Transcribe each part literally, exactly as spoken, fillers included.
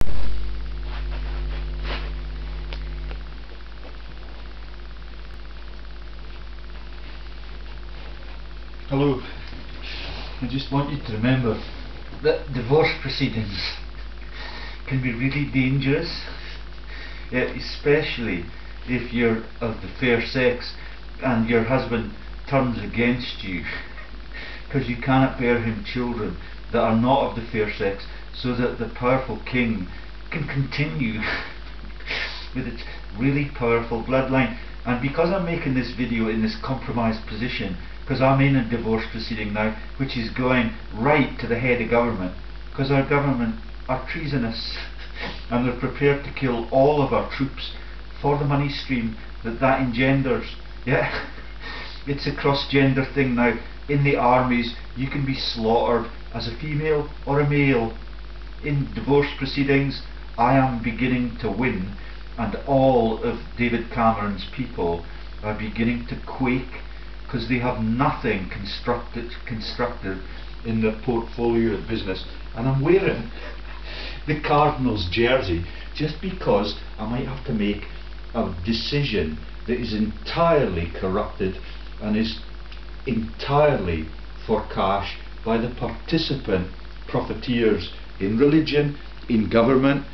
Hello. I just want you to remember that divorce proceedings can be really dangerous, yeah, especially if you're of the fair sex and your husband turns against you because you cannot bear him children that are not of the fair sex, so that the powerful king can continue with its really powerful bloodline. And because I'm making this video in this compromised position, because I'm in a divorce proceeding now which is going right to the head of government, because our government are treasonous and they're prepared to kill all of our troops for the money stream that that engenders. Yeah, it's a cross-gender thing now. In the armies you can be slaughtered as a female or a male. In divorce proceedings I am beginning to win, and all of David Cameron's people are beginning to quake because they have nothing constructed, constructive in their portfolio of business. And I'm wearing the Cardinals jersey just because I might have to make a decision that is entirely corrupted and is entirely for cash by the participant profiteers in religion, in government,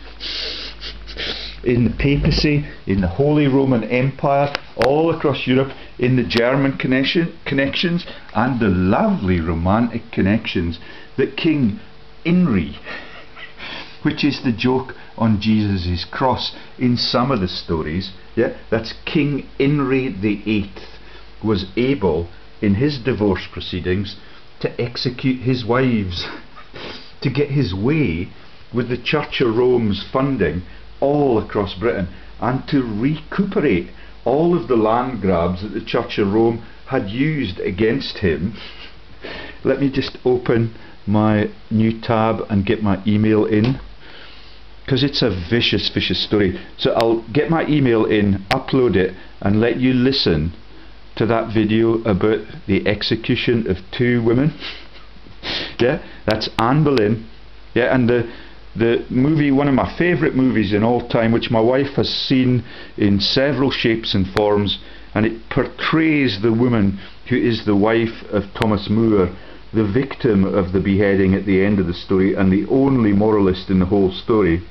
in the papacy, in the Holy Roman Empire, all across Europe, in the German connection, connections and the lovely romantic connections that King INRI, which is the joke on Jesus' cross in some of the stories, yeah, that's King INRI the eighth was able in his divorce proceedings to execute his wives, to get his way with the Church of Rome's funding all across Britain, and to recuperate all of the land grabs that the Church of Rome had used against him. Let me just open my new tab and get my email in, because it's a vicious, vicious story. So I'll get my email in, upload it, and let you listen to that video about the execution of two women. Yeah, that's Anne Boleyn. Yeah, and the the movie, one of my favourite movies in all time, which my wife has seen in several shapes and forms, and it portrays the woman who is the wife of Thomas More, the victim of the beheading at the end of the story and the only moralist in the whole story.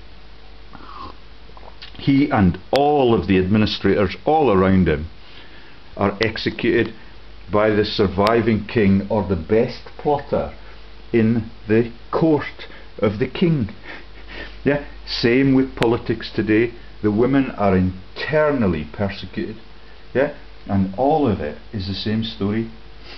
He and all of the administrators all around him are executed by the surviving king, or the best plotter in the court of the king. Yeah, same with politics today. The women are internally persecuted. Yeah, and all of it is the same story.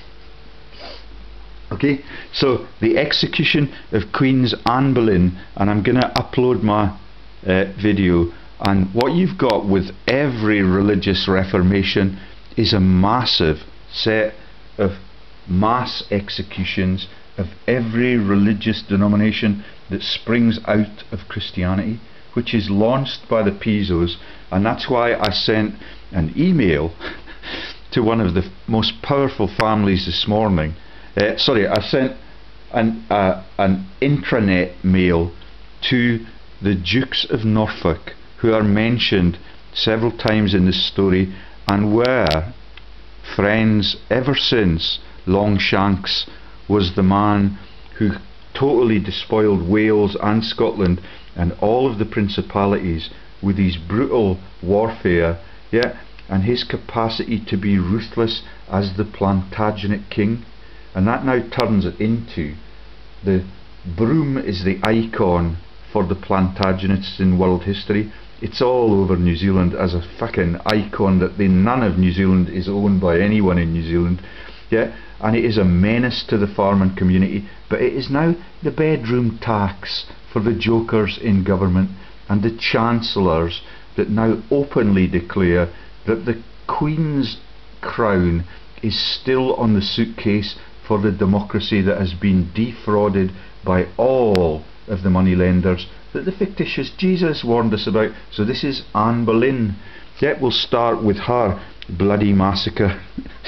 Okay, so the execution of Queen's Anne Boleyn, and I'm going to upload my uh, video. And what you've got with every religious reformation is a massive set of mass executions of every religious denomination that springs out of Christianity, which is launched by the Pisos. And that's why I sent an email to one of the most powerful families this morning. Uh, sorry, I sent an, uh, an intranet mail to the Dukes of Norfolk, who are mentioned several times in this story and were friends ever since Longshanks was the man who totally despoiled Wales and Scotland and all of the principalities with his brutal warfare, yeah, and his capacity to be ruthless as the Plantagenet king. And that now turns it into the broom is the icon for the Plantagenets in world history. It's all over New Zealand as a fucking icon that the, none of New Zealand is owned by anyone in New Zealand. Yeah, and it is a menace to the farming community, but it is now the bedroom tax for the jokers in government and the chancellors that now openly declare that the Queen's crown is still on the suitcase for the democracy that has been defrauded by all of the moneylenders that the fictitious Jesus warned us about. So this is Anne Boleyn. Yeah, we'll start with her bloody massacre.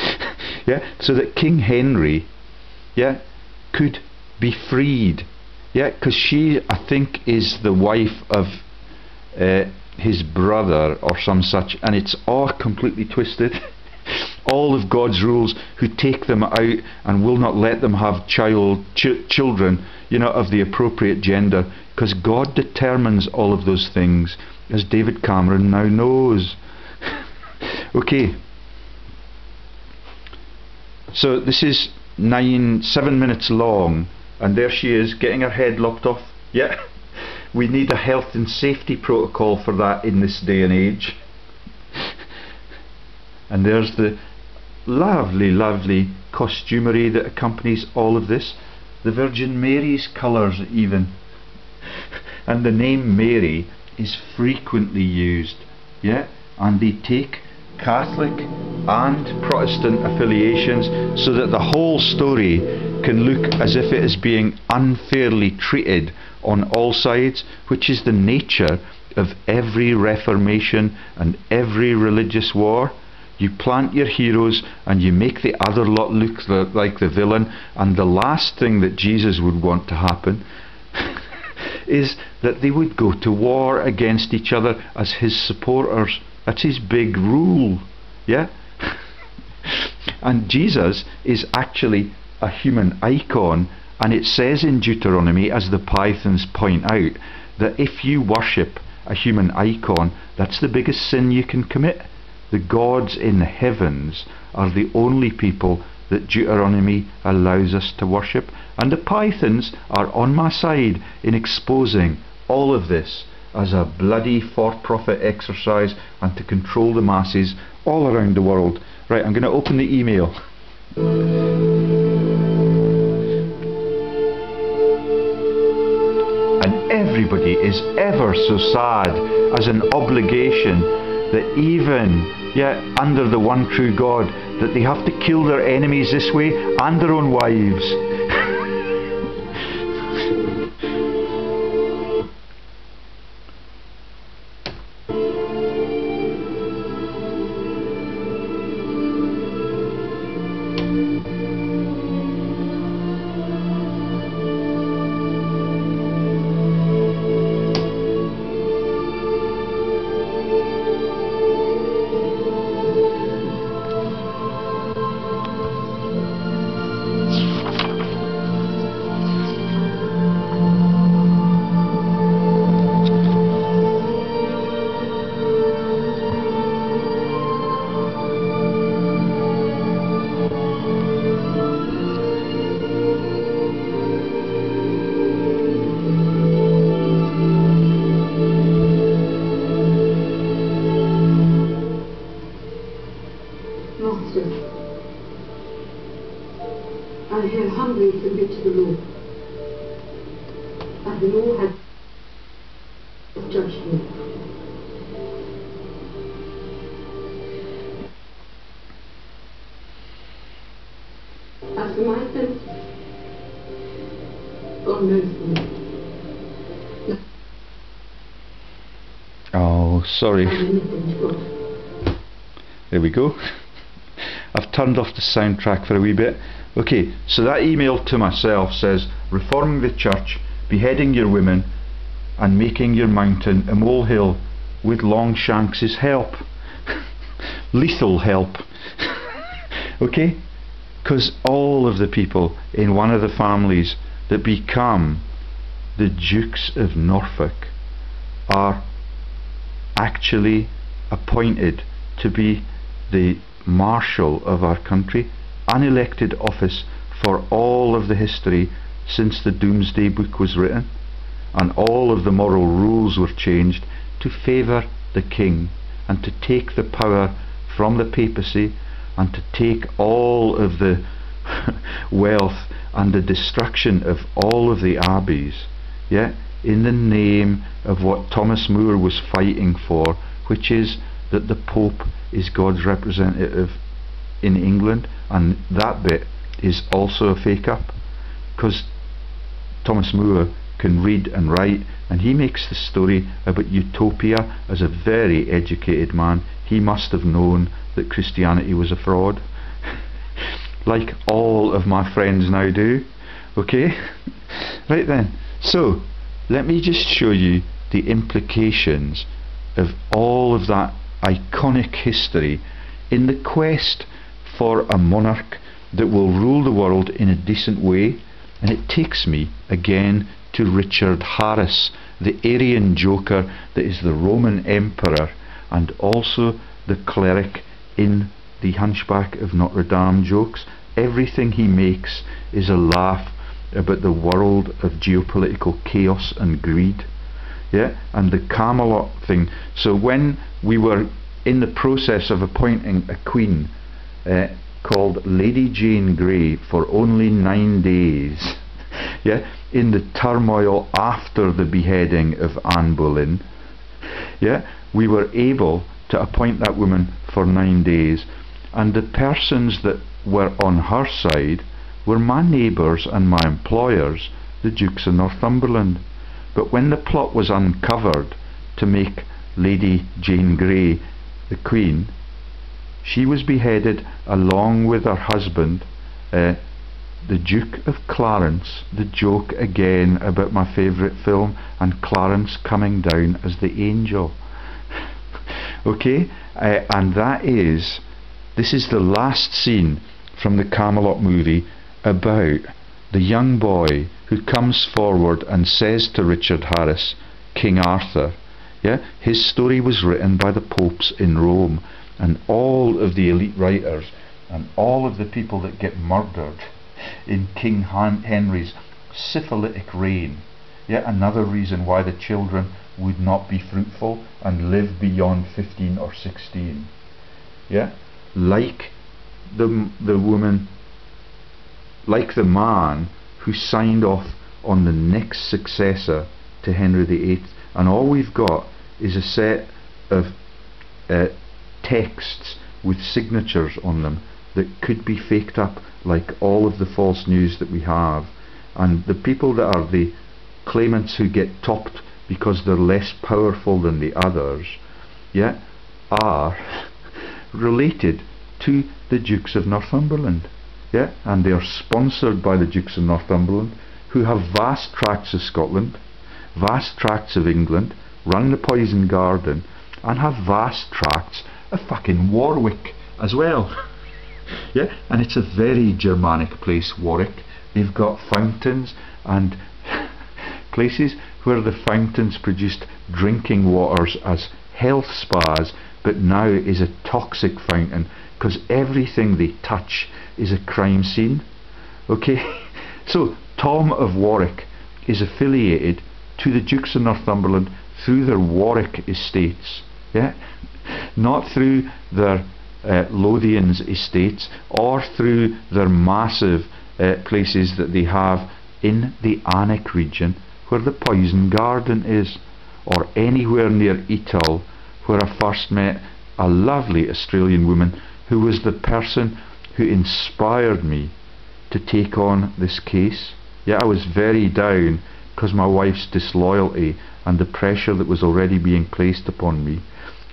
Yeah, so that King Henry, yeah, could be freed Yeah, because she, I think, is the wife of uh, his brother or some such, and it's all completely twisted. All of God's rules, who take them out and will not let them have child ch children, you know, of the appropriate gender, because God determines all of those things, as David Cameron now knows. Okay. So this is nine, seven minutes long, and there she is, getting her head lopped off. Yeah. We need a health and safety protocol for that in this day and age. And there's the lovely, lovely costumery that accompanies all of this. The Virgin Mary's colours even. And the name Mary is frequently used. Yeah? And they take Catholic and Protestant affiliations so that the whole story can look as if it is being unfairly treated on all sides, which is the nature of every Reformation and every religious war. You plant your heroes and you make the other lot look the, like the villain, and the last thing that Jesus would want to happen is that they would go to war against each other as his supporters. That's his big rule. Yeah? And Jesus is actually a human icon, and it says in Deuteronomy, as the Pythons point out, that if you worship a human icon, that's the biggest sin you can commit. The gods in the heavens are the only people that Deuteronomy allows us to worship. And the Pythons are on my side in exposing all of this as a bloody for-profit exercise and to control the masses all around the world. Right, I'm going to open the email. And everybody is ever so sad as an obligation that even, yeah, under the one true God, that they have to kill their enemies this way and their own wives. I here humbly submit to the law, as the law has judged me. As for my sins, God knows me. Oh, sorry. I admit them to God. There we go. I've turned off the soundtrack for a wee bit. Okay, so that email to myself says, reforming the church, beheading your women, and making your mountain a molehill with Longshanks' help. Lethal help. Okay? Because all of the people in one of the families that become the Dukes of Norfolk are actually appointed to be the Marshal of our country, unelected office for all of the history since the Doomsday Book was written, and all of the moral rules were changed to favour the king and to take the power from the papacy and to take all of the wealth and the destruction of all of the abbeys, yeah, in the name of what Thomas More was fighting for, which is that the Pope is God's representative in England. And that bit is also a fake up, because Thomas More can read and write, and he makes the story about utopia as a very educated man. He must have known that Christianity was a fraud, like all of my friends now do. Okay? Right then, So, let me just show you the implications of all of that iconic history in the quest for a monarch that will rule the world in a decent way. And it takes me again to Richard Harris, the Aryan joker that is the Roman emperor and also the cleric in the Hunchback of Notre Dame jokes. Everything he makes is a laugh about the world of geopolitical chaos and greed. Yeah, and the Camelot thing. So when we were in the process of appointing a queen uh, called Lady Jane Grey for only nine days, yeah, in the turmoil after the beheading of Anne Boleyn, yeah, we were able to appoint that woman for nine days, and the persons that were on her side were my neighbours and my employers, the Dukes of Northumberland. But when the plot was uncovered to make Lady Jane Grey the Queen, she was beheaded along with her husband, uh, the Duke of Clarence. The joke again about my favourite film, and Clarence coming down as the angel. Okay, uh, and that is, this is the last scene from the Camelot movie about the young boy who comes forward and says to Richard Harris, King Arthur, yeah, his story was written by the popes in Rome, and all of the elite writers and all of the people that get murdered in King Henry's syphilitic reign. Yeah, another reason why the children would not be fruitful and live beyond fifteen or sixteen. Yeah, like the the woman, like the man who signed off on the next successor to Henry the Eighth, and all we've got is a set of uh, texts with signatures on them that could be faked up like all of the false news that we have. And the people that are the claimants who get topped because they're less powerful than the others, yeah, are related to the Dukes of Northumberland. Yeah, and they are sponsored by the Dukes of Northumberland, who have vast tracts of Scotland, vast tracts of England, run the poison garden, and have vast tracts of fucking Warwick as well. Yeah, and it's a very Germanic place, Warwick. They've got fountains and places where the fountains produced drinking waters as health spas, but now is a toxic fountain because everything they touch is a crime scene. Okay, so Tom of Warwick is affiliated to the Dukes of Northumberland through their Warwick estates, yeah, not through their uh, Lothian's estates or through their massive uh, places that they have in the Alnwick region where the poison garden is, or anywhere near Etal where I first met a lovely Australian woman who was the person who inspired me to take on this case. Yeah, I was very down because my wife's disloyalty and the pressure that was already being placed upon me.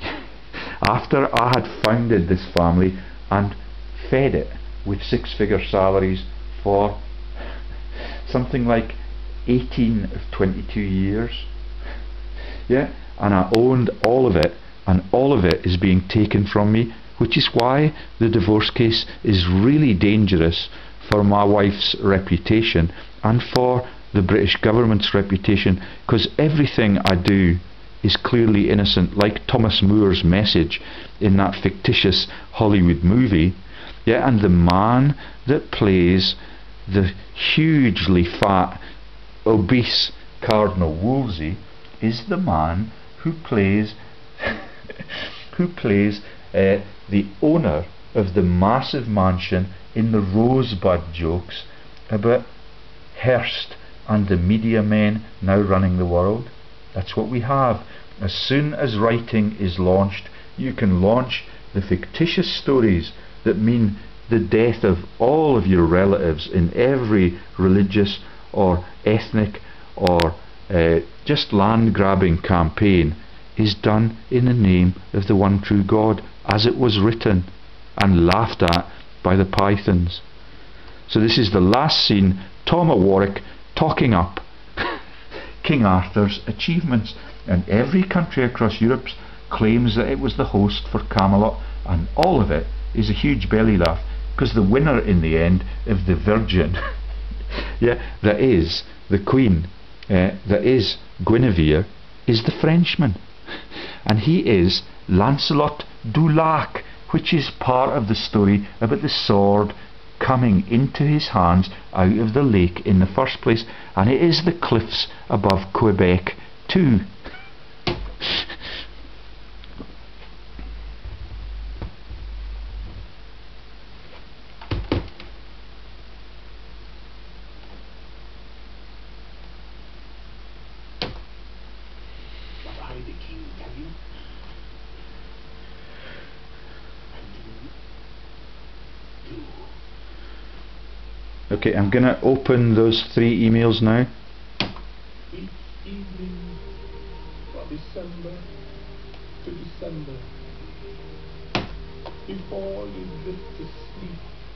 After I had founded this family and fed it with six-figure salaries for something like eighteen of twenty-two years. Yeah, and I owned all of it, and all of it is being taken from me, which is why the divorce case is really dangerous for my wife's reputation and for the British government's reputation, because everything I do is clearly innocent, like Thomas Moore's message in that fictitious Hollywood movie. Yeah, and the man that plays the hugely fat, obese Cardinal Wolsey is the man who plays who plays uh, the owner of the massive mansion in the Rosebud jokes about Hearst and the media men now running the world. That's what we have. As soon as writing is launched, you can launch the fictitious stories that mean the death of all of your relatives in every religious or ethnic or uh, just land grabbing campaign is done in the name of the one true God, as it was written and laughed at by the Pythons. So this is the last scene, Tom of Warwick talking up King Arthur's achievements, and every country across Europe claims that it was the host for Camelot, and all of it is a huge belly laugh, because the winner in the end of the Virgin yeah, that is the Queen, uh, that is Guinevere, is the Frenchman, and he is Lancelot du Lac, which is part of the story about the sword coming into his hands out of the lake in the first place, and it is the cliffs above Quebec too. Okay, I'm going to open those three emails now. Each evening from December to December, before you drift to sleep,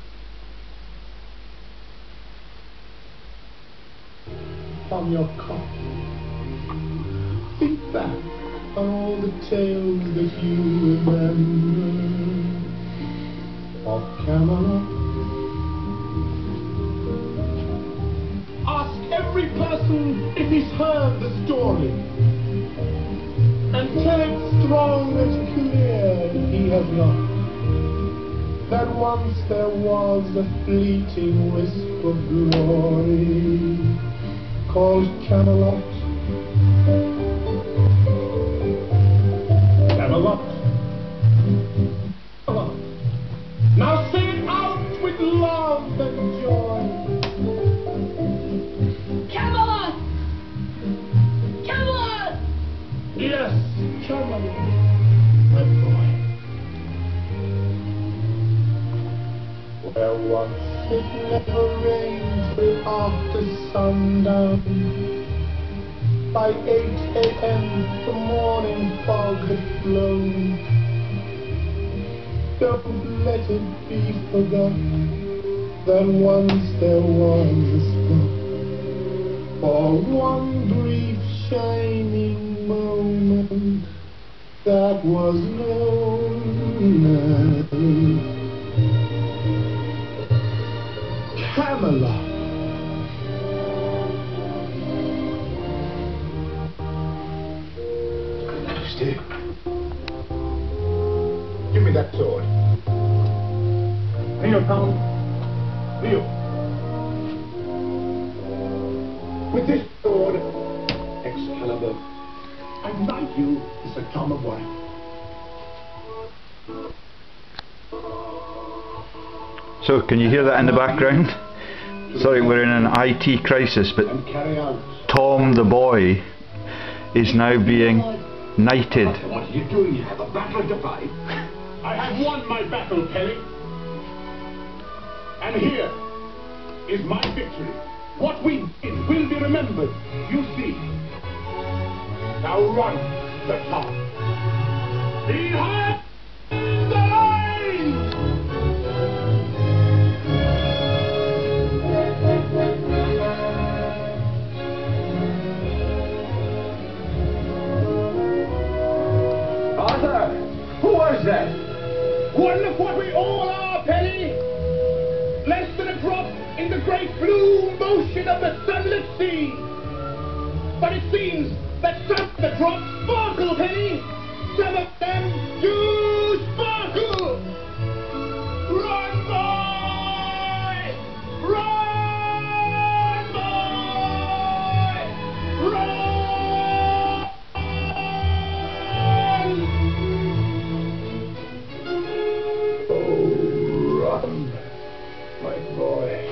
from your cot, think back on all the tales that you remember of Camelot. Ask every person if he's heard the story, and tell it strong and clear if he has not, that once there was a fleeting wisp of glory called Camelot. Camelot. Camelot. Now say it out with love and joy. Camelot! Camelot! Yes, Camelot, my boy. Where once it never rained till after sundown. By eight A M the morning fog had blown. Don't let it be forgot that once there was a spot for one brief shining moment that was known as Camelot. Stay. Give me that sword. Here, Colonel. Here. With this sword, Excalibur, I knight you, Sir Tom of Warwick. So, can you hear that in the background? Sorry, we're in an I T crisis, but Tom the boy is now being knighted. What are you doing? You have a battle to fight. I have won my battle, Kelly. And here is my victory. What we did will be remembered, you see. Now run, Sir Tom. Behind the lines! Arthur, who was that? Wonder what we all are, Penny! Less than a drop in the great blue motion of the sunlit sea. But it seems that some of the drops sparkle, Penny. Some of them do sparkle. Run, boy! Run, boy! Run! Oh, run, my boy.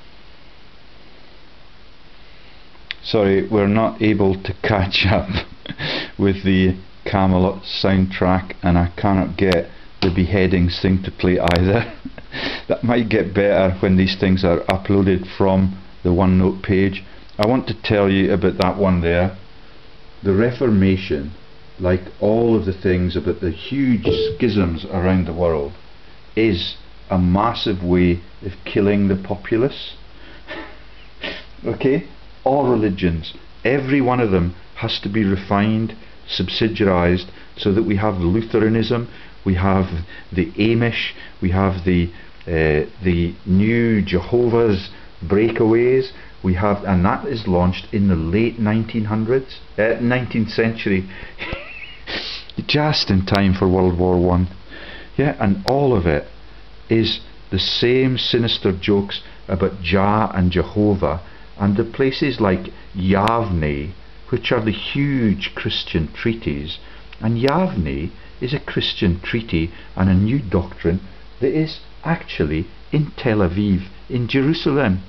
Sorry, we're not able to catch up with the Camelot soundtrack, and I cannot get the beheadings thing to play either. That might get better when these things are uploaded from the OneNote page. I want to tell you about that one there. The Reformation, like all of the things about the huge schisms around the world, is a massive way of killing the populace. Okay? All religions every one of them has to be refined, subsidiarized, so that we have Lutheranism, we have the Amish, we have the uh, the new Jehovah's breakaways, we have, and that is launched in the late nineteen hundreds, uh, nineteenth century, just in time for World War One. Yeah, and all of it is the same sinister jokes about Jah and Jehovah, and the places like Yavne, which are the huge Christian treaties. And Yavne is a Christian treaty and a new doctrine that is actually in Tel Aviv, in Jerusalem.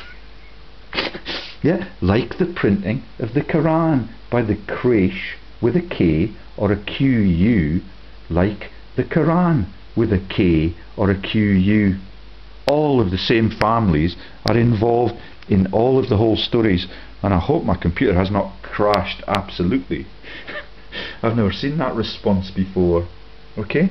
Yeah, like the printing of the Quran by the Quraysh with a K or a Q U, like the Quran with a K or a Q U. All of the same families are involved in all of the whole stories, and I hope my computer has not crashed absolutely. I've never seen that response before. Okay?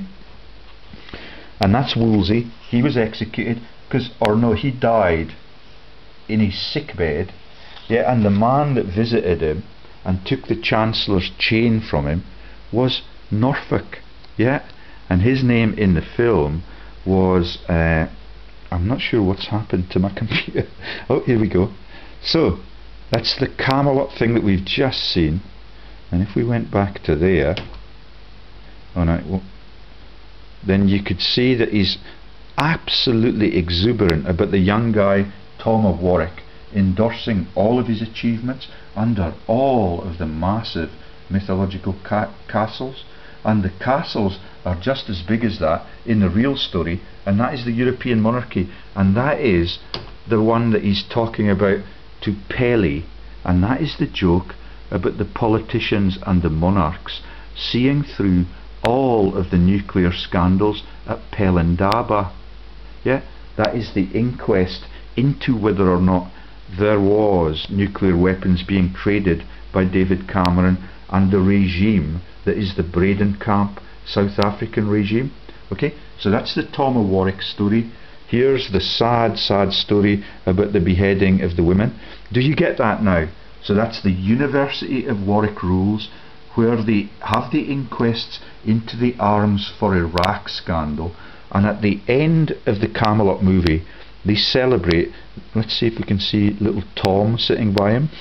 And that's Wolsey. He was executed because, or no, he died in his sick bed. Yeah, and the man that visited him and took the Chancellor's chain from him was Norfolk. Yeah, and his name in the film was uh, I'm not sure what's happened to my computer. Oh, here we go. So that's the Camelot thing that we've just seen, and if we went back to there, oh no, well, then you could see that he's absolutely exuberant about the young guy Tom of Warwick endorsing all of his achievements under all of the massive mythological ca castles, and the castles are just as big as that in the real story, and that is the European monarchy, and that is the one that he's talking about to Pele, and that is the joke about the politicians and the monarchs seeing through all of the nuclear scandals at Pelindaba. Yeah, that is the inquest into whether or not there was nuclear weapons being traded by David Cameron and the regime that is the Braden Camp South African regime. Okay, so that's the Tom of Warwick story. Here's the sad, sad story about the beheading of the women. Do you get that now? So that's the University of Warwick rules, where they have the inquests into the Arms for Iraq scandal, and at the end of the Camelot movie they celebrate. Let's see if we can see little Tom sitting by him.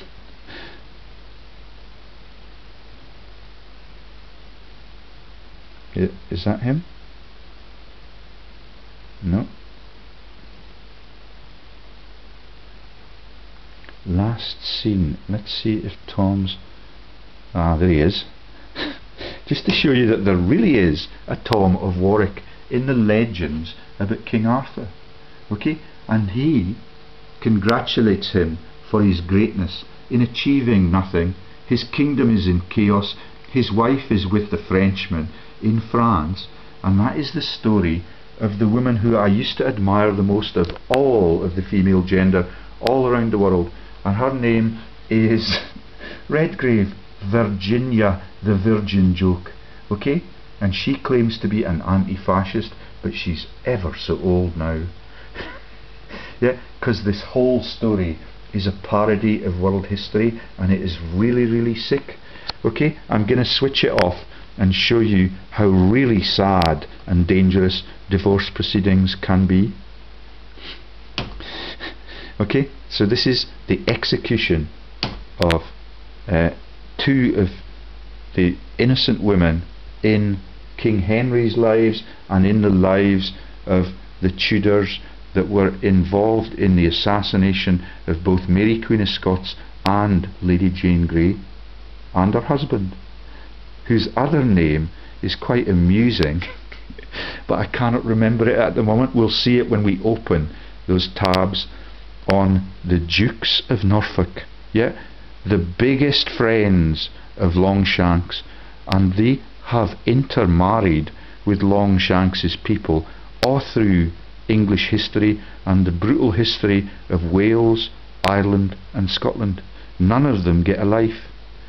Is that him? No. Last scene. Let's see if Tom's... Ah, there he is. Just to show you that there really is a Tom of Warwick in the legends about King Arthur. Okay? And he congratulates him for his greatness in achieving nothing. His kingdom is in chaos. His wife is with the Frenchman in France, and that is the story of the woman who I used to admire the most of all of the female gender all around the world, and her name is Redgrave, Virginia the Virgin joke. Okay, and she claims to be an anti-fascist, but she's ever so old now. Yeah, because this whole story is a parody of world history, and it is really, really sick. Okay, I'm going to switch it off and show you how really sad and dangerous divorce proceedings can be. Okay, so this is the execution of uh, two of the innocent women in King Henry's lives and in the lives of the Tudors that were involved in the assassination of both Mary Queen of Scots and Lady Jane Grey, and her husband, whose other name is quite amusing but I cannot remember it at the moment. We'll see it when we open those tabs on the Dukes of Norfolk. Yeah, the biggest friends of Longshanks, and they have intermarried with Longshanks' people all through English history and the brutal history of Wales, Ireland and Scotland. None of them get a life.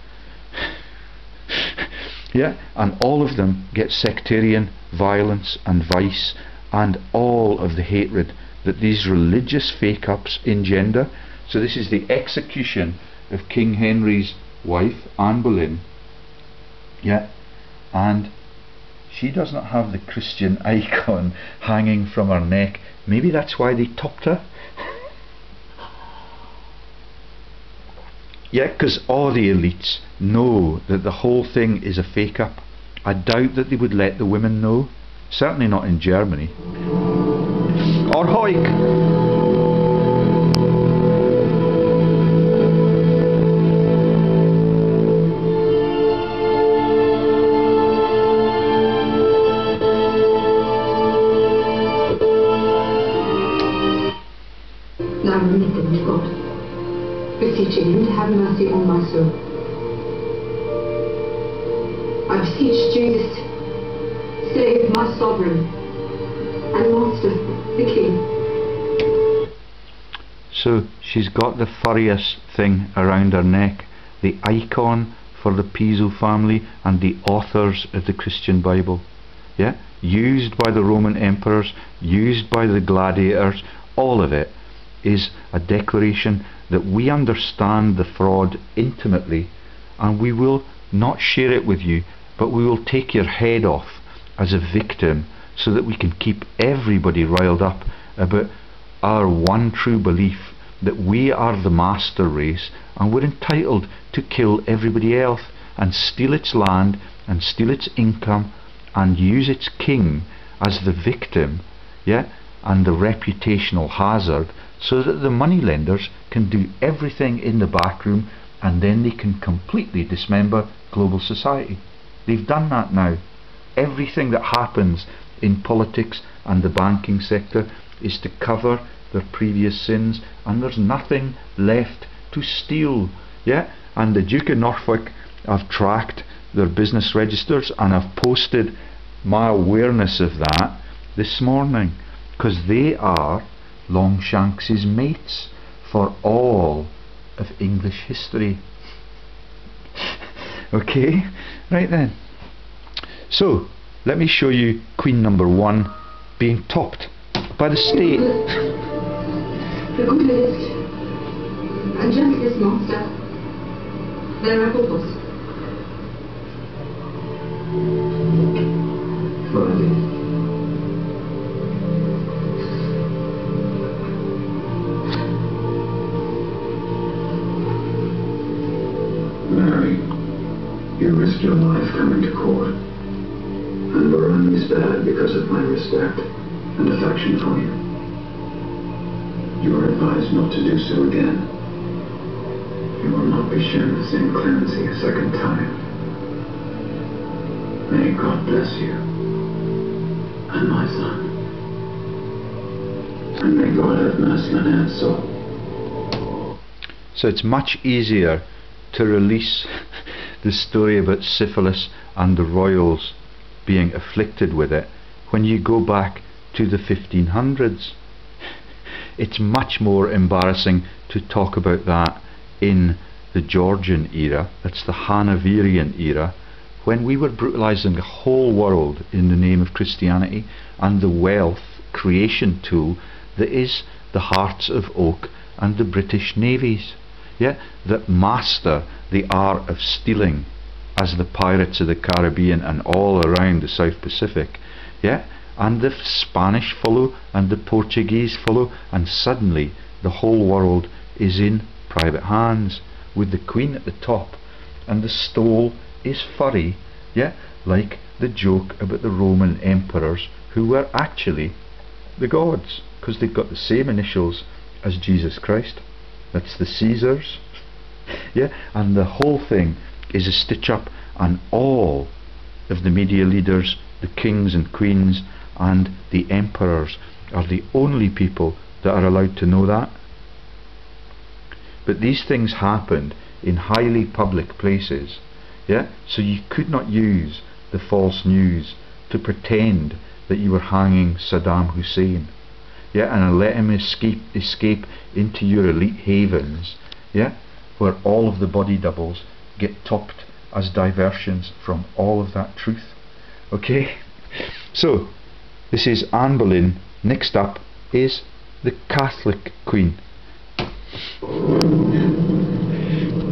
Yeah, and all of them get sectarian violence and vice and all of the hatred that these religious fake-ups engender. So this is the execution of King Henry's wife, Anne Boleyn. Yeah, and she does not have the Christian icon hanging from her neck. Maybe that's why they topped her. Yeah, because all the elites know that the whole thing is a fake up. I doubt that they would let the women know. Certainly not in Germany. Or Hoik. Now remit them, O God, beseeching him to have mercy on my soul. I beseech Jesus, save my sovereign and master, the king. So she's got the furriest thing around her neck, the icon for the Piso family and the authors of the Christian Bible. Yeah, used by the Roman emperors, used by the gladiators. All of it is a declaration that we understand the fraud intimately, and we will not share it with you, but we will take your head off as a victim so that we can keep everybody riled up about our one true belief that we are the master race and we're entitled to kill everybody else and steal its land and steal its income and use its king as the victim, yeah, and the reputational hazard, so that the moneylenders can do everything in the back room and then they can completely dismember global society. They've done that now. Everything that happens in politics and the banking sector is to cover their previous sins, and there's nothing left to steal. Yeah, and the Duke of Norfolk, I've tracked their business registers and I've posted my awareness of that this morning, because they are Longshanks' mates for all of English history. Okay, right then. So, let me show you Queen number one being topped by the state. The goodest and gentlest master, venerable host. Forgive. Mary, you risked your life coming to court, and were only spared because of my respect and affection for you. You are advised not to do so again. You will not be shown the same clemency a second time. May God bless you, and my son. And may God have mercy on Anne's soul. So it's much easier to release the story about syphilis and the royals being afflicted with it when you go back to the fifteen hundreds. It's much more embarrassing to talk about that in the Georgian era, that's the Hanoverian era, when we were brutalizing the whole world in the name of Christianity and the wealth creation tool that is the Hearts of Oak and the British navies, yeah, that master the art of stealing as the pirates of the Caribbean and all around the South Pacific, yeah, and the Spanish follow and the Portuguese follow, and suddenly the whole world is in private hands with the Queen at the top, and the stole is furry, yeah, like the joke about the Roman emperors who were actually the gods, because they've got the same initials as Jesus Christ. That's the Caesars, yeah, and the whole thing is a stitch up, and all of the media leaders, the kings and queens and the emperors are the only people that are allowed to know that. But these things happened in highly public places, yeah, so you could not use the false news to pretend that you were hanging Saddam Hussein, yeah, and let him escape escape into your elite havens, yeah, where all of the body doubles get topped as diversions from all of that truth. Okay, so this is Anne Boleyn. Next up is the Catholic Queen.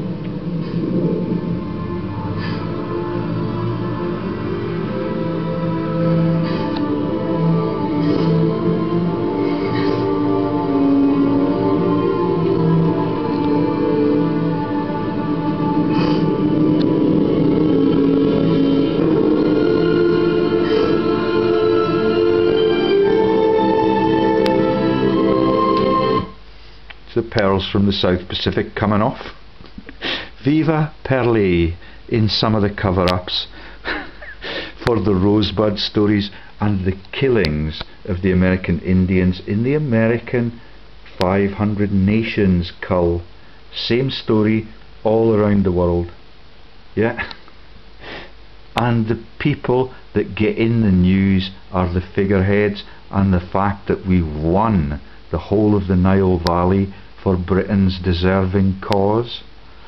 the pearls from the South Pacific coming off. Viva Perle in some of the cover-ups for the Rosebud stories and the killings of the American Indians in the American five hundred Nations cull. Same story all around the world. Yeah. And the people that get in the news are the figureheads, and the fact that we've won the whole of the Nile Valley for Britain's deserving cause.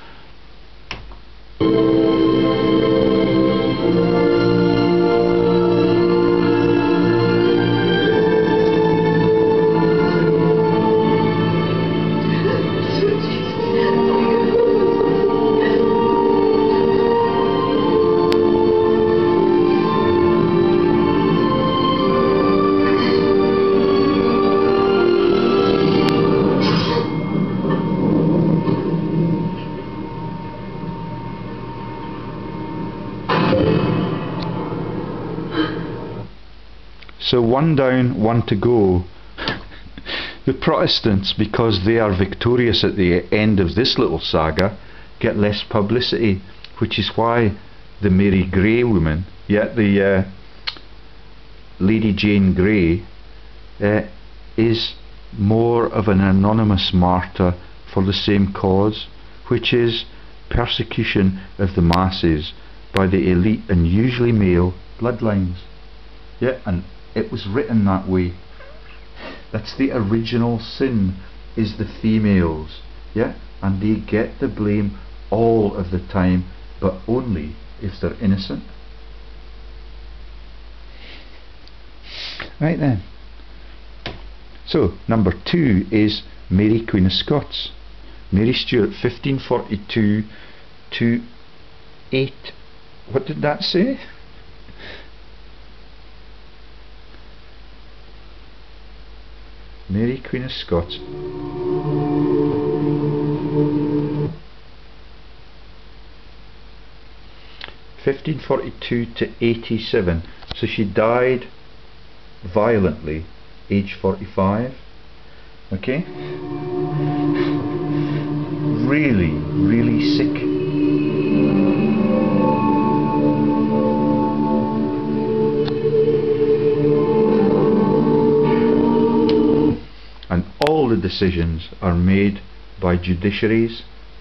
So one down, one to go. The Protestants, because they are victorious at the end of this little saga, get less publicity, which is why the Mary Grey woman, yet the uh, Lady Jane Grey, uh, is more of an anonymous martyr for the same cause, which is persecution of the masses by the elite and usually male bloodlines. Yeah, and it was written that way. That's the original sin, is the females. Yeah, and they get the blame all of the time, but only if they're innocent. Right then. So number two is Mary Queen of Scots. Mary Stuart, fifteen forty-two to eight. What did that say? Mary Queen of Scots. fifteen forty-two to eighty-seven. So she died violently, age forty-five. Okay? Really, really sick. And all the decisions are made by judiciaries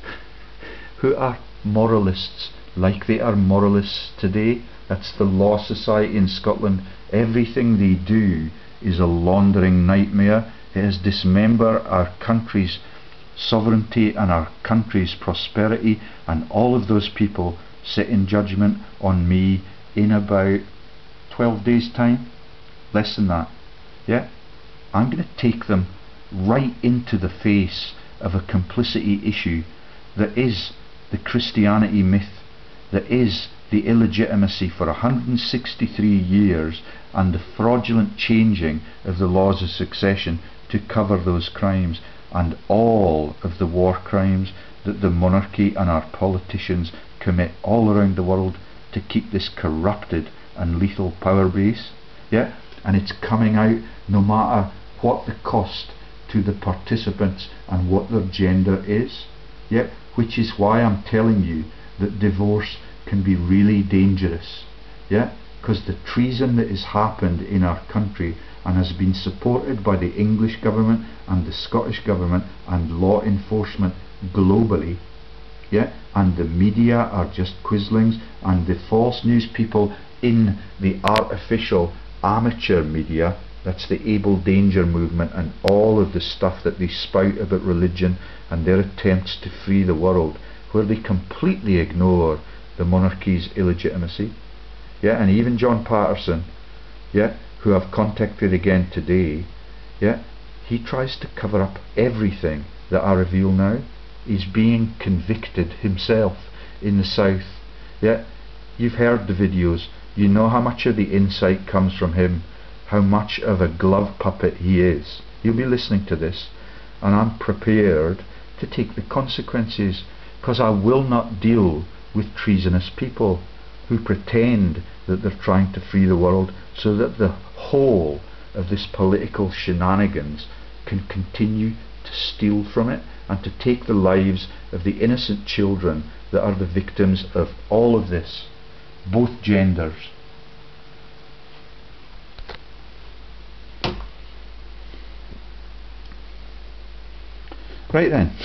who are moralists, like they are moralists today. That's the Law Society in Scotland. Everything they do is a laundering nightmare. It has dismembered our country's sovereignty and our country's prosperity, and all of those people sit in judgment on me in about twelve days time, less than that. Yeah, I'm going to take them right into the face of a complicity issue that is the Christianity myth, that is the illegitimacy for one hundred sixty-three years and the fraudulent changing of the laws of succession to cover those crimes, and all of the war crimes that the monarchy and our politicians commit all around the world to keep this corrupted and lethal power base. Yeah, and it's coming out no matter what the cost to the participants and what their gender is. Yeah, which is why I'm telling you that divorce can be really dangerous. Yeah, because the treason that has happened in our country and has been supported by the English government and the Scottish government and law enforcement globally, yeah, and the media are just quislings, and the false news people in the artificial amateur media, that's the Able Danger movement and all of the stuff that they spout about religion and their attempts to free the world, where they completely ignore the monarchy's illegitimacy. Yeah, and even John Patterson, yeah, who I've contacted again today, yeah, he tries to cover up everything that I reveal now. He's being convicted himself in the South. Yeah, you've heard the videos, you know how much of the insight comes from him, how much of a glove puppet he is. You'll be listening to this, and I'm prepared to take the consequences, because I will not deal with treasonous people who pretend that they're trying to free the world so that the whole of this political shenanigans can continue to to steal from it and to take the lives of the innocent children that are the victims of all of this, both genders. Right then.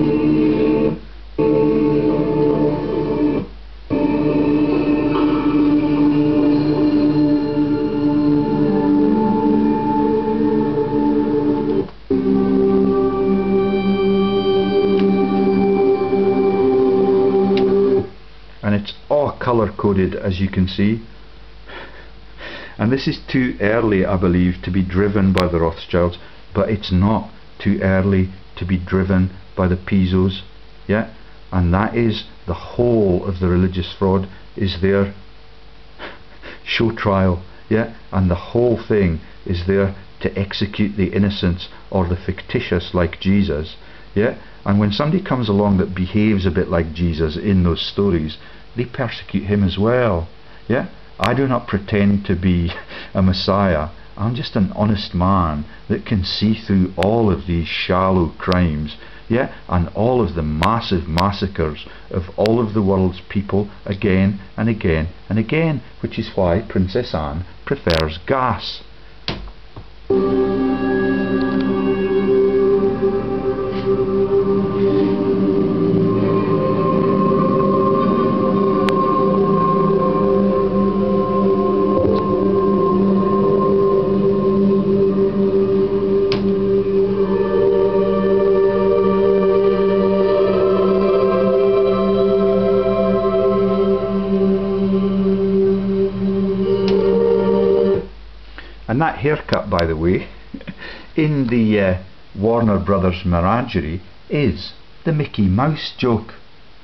And it's all colour coded, as you can see. And this is too early, I believe, to be driven by the Rothschilds, but it's not too early to be driven by the Pisos, yeah, and that is the whole of the religious fraud, is their show trial, yeah, and the whole thing is there to execute the innocents or the fictitious like Jesus, yeah, and when somebody comes along that behaves a bit like Jesus in those stories, they persecute him as well, yeah. I do not pretend to be a Messiah. I'm just an honest man that can see through all of these shallow crimes, yeah, and all of the massive massacres of all of the world's people again and again and again, which is why Princess Anne prefers gas. And that haircut, by the way, in the uh, Warner Brothers menagerie is the Mickey Mouse joke.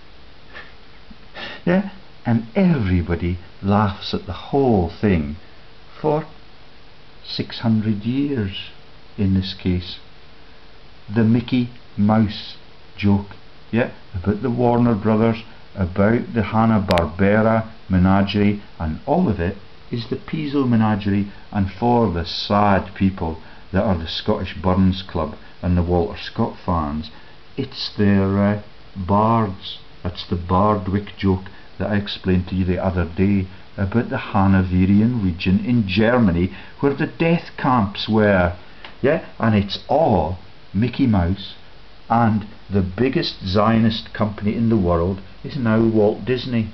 Yeah, and everybody laughs at the whole thing for six hundred years in this case. The Mickey Mouse joke, yeah, about the Warner Brothers, about the Hanna-Barbera menagerie, and all of it is the Piso menagerie. And for the sad people that are the Scottish Burns Club and the Walter Scott fans, it's their uh, bards. That's the Bardwick joke that I explained to you the other day about the Hanoverian region in Germany where the death camps were, yeah, and it's all Mickey Mouse, and the biggest Zionist company in the world is now Walt Disney.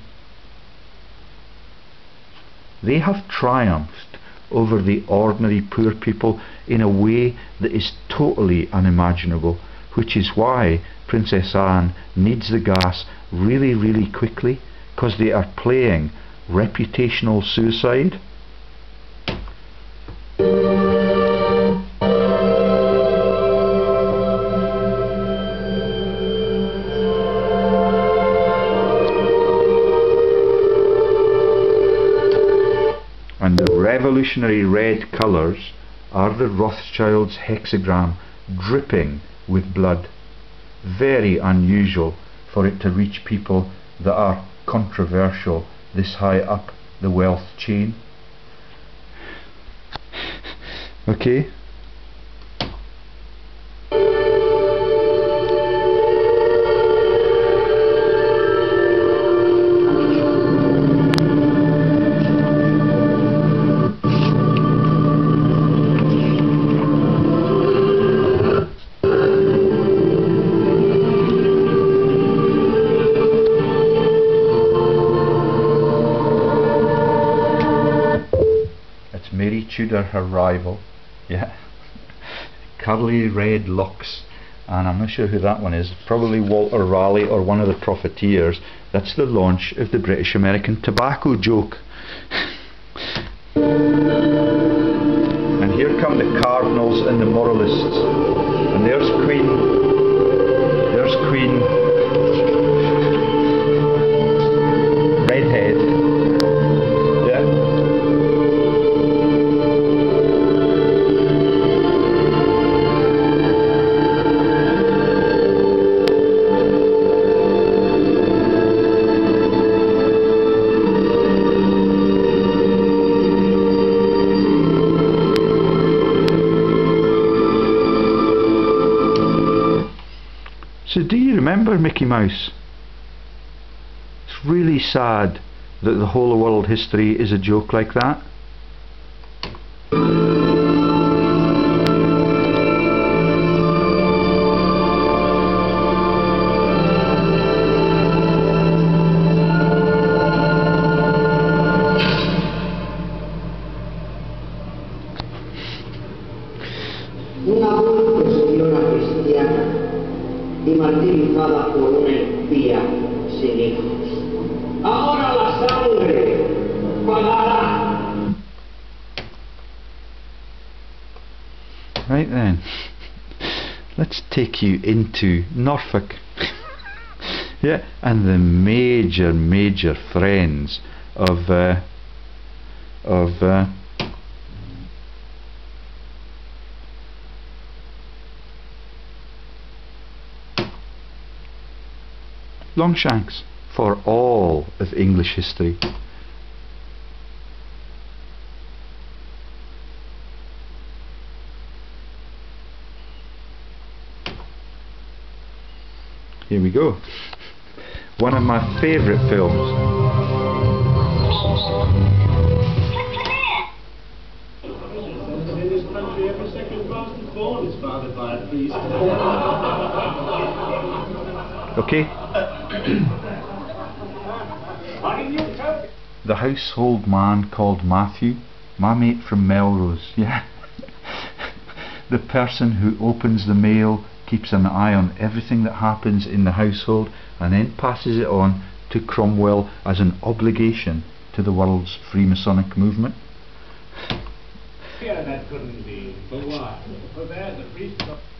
They have triumphed over the ordinary poor people in a way that is totally unimaginable, which is why Princess Anne needs the gas really really quickly, because they are playing reputational suicide. And the revolutionary red colours are the Rothschild's hexagram dripping with blood. Very unusual for it to reach people that are controversial this high up the wealth chain. Okay. Tudor, her rival, yeah, curly red locks, and I'm not sure who that one is, probably Walter Raleigh or one of the profiteers. That's the launch of the British American tobacco joke. And here come the cardinals and the moralists, and there's Queen, there's Queen Redhead, yeah. remember Mickey Mouse? It's really sad that the whole of world history is a joke like that. Una dulce señora cristiana y martirizada por una impía sin hijos. Ahora la sangre pagará. Right then, let's take you into Norfolk. Yeah, and the major, major friends of uh, of uh, Longshanks for all of English history. Here we go. One of my favourite films. In this country, every second bastard born is fathered by a priest. Okay. The household man called Matthew, my mate from Melrose, yeah. The person who opens the mail, keeps an eye on everything that happens in the household, and then passes it on to Cromwell as an obligation to the world's Freemasonic movement. Yeah, that couldn't be. For what? For that, the priest.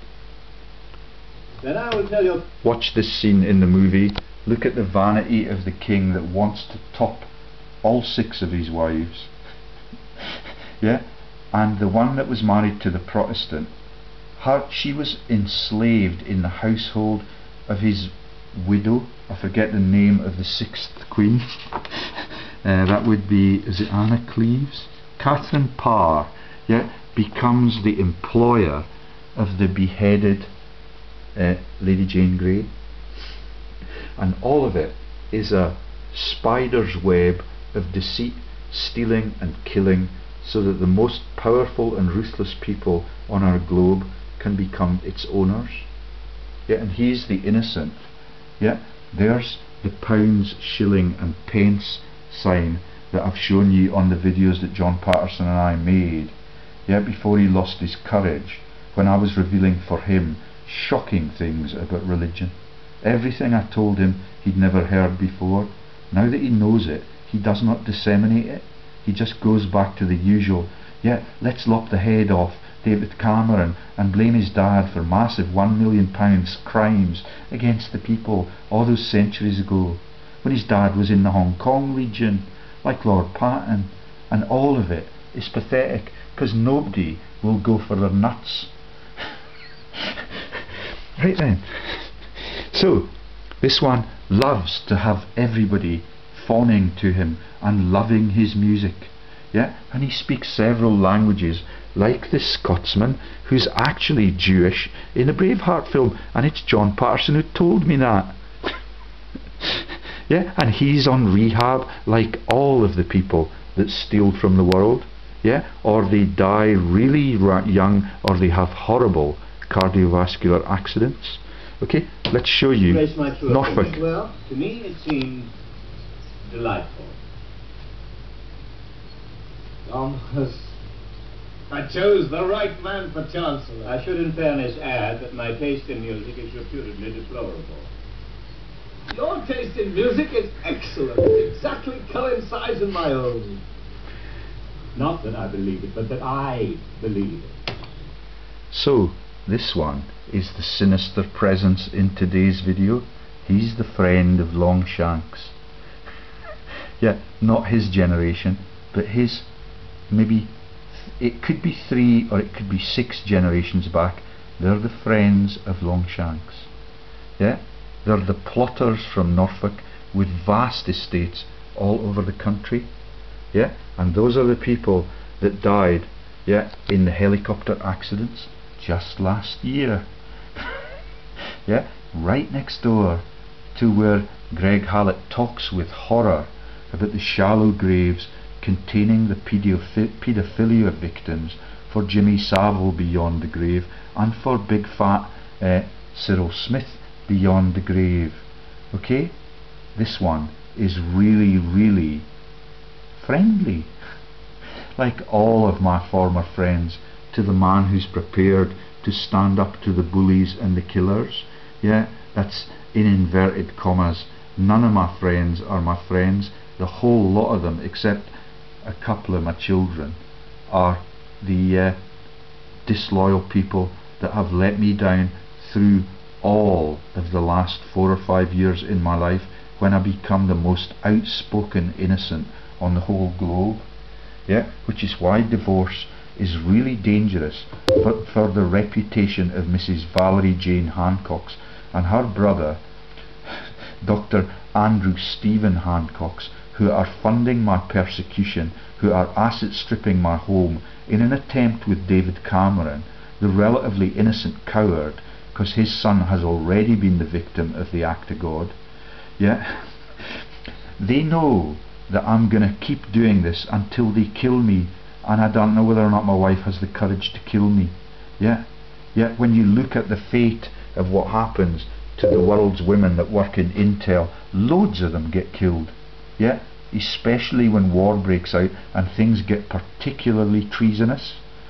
Then I will tell you. Watch this scene in the movie. Look at the vanity of the king that wants to top all six of his wives. Yeah, and the one that was married to the Protestant, her, she was enslaved in the household of his widow. I forget the name of the sixth queen. uh, that would be, is it Anna Cleves? Catherine Parr, yeah, becomes the employer of the beheaded uh, Lady Jane Grey. And all of it is a spider's web of deceit, stealing and killing, so that the most powerful and ruthless people on our globe can become its owners. Yeah, and he's the innocent. Yeah, there's the pounds, shilling and pence sign that I've shown you on the videos that John Patterson and I made, yeah, before he lost his courage, when I was revealing for him shocking things about religion. Everything I told him he'd never heard before. Now that he knows it, he does not disseminate it. He just goes back to the usual, yeah, let's lop the head off David Cameron and blame his dad for massive one million pounds crimes against the people all those centuries ago, when his dad was in the Hong Kong region, like Lord Patton. And all of it is pathetic, because nobody will go for their nuts. Right then. So, this one loves to have everybody fawning to him and loving his music. Yeah, and he speaks several languages, like this Scotsman who's actually Jewish in a Braveheart film, and it's John Patterson who told me that. Yeah, and he's on rehab like all of the people that steal from the world. Yeah, or they die really young, or they have horrible cardiovascular accidents. Okay, let's show you Norfolk. Well, to me it seems delightful. Almost. I chose the right man for Chancellor. I should in fairness add that my taste in music is reputedly deplorable. Your taste in music is excellent. It exactly coincides with my own. Not that I believe it, but that I believe it. So, this one is the sinister presence in today's video. He's the friend of Longshanks. Yeah, not his generation, but his, maybe, it could be three or it could be six generations back. They're the friends of Longshanks. Yeah, they're the plotters from Norfolk with vast estates all over the country. Yeah, and those are the people that died, yeah, in the helicopter accidents just last year. Yeah, right next door to where Greg Hallett talks with horror about the shallow graves containing the pedophi- paedophilia victims for Jimmy Savile beyond the grave and for big fat uh, Cyril Smith beyond the grave. Okay? This one is really, really friendly. Like all of my former friends, to the man who's prepared to stand up to the bullies and the killers. Yeah, that's in inverted commas. None of my friends are my friends. The whole lot of them, except a couple of my children, are the uh, disloyal people that have let me down through all of the last four or five years in my life, when I become the most outspoken innocent on the whole globe. Yeah, which is why divorce is really dangerous for, for the reputation of Missus Valerie Jane Hancock's and her brother Doctor Andrew Stephen Hancock's, who are funding my persecution, who are asset stripping my home in an attempt with David Cameron, the relatively innocent coward, because his son has already been the victim of the act of God. Yeah, they know that I'm going to keep doing this until they kill me, and I don't know whether or not my wife has the courage to kill me. Yeah, yeah. When you look at the fate of what happens to the world's women that work in Intel, loads of them get killed. Yeah, especially when war breaks out and things get particularly treasonous.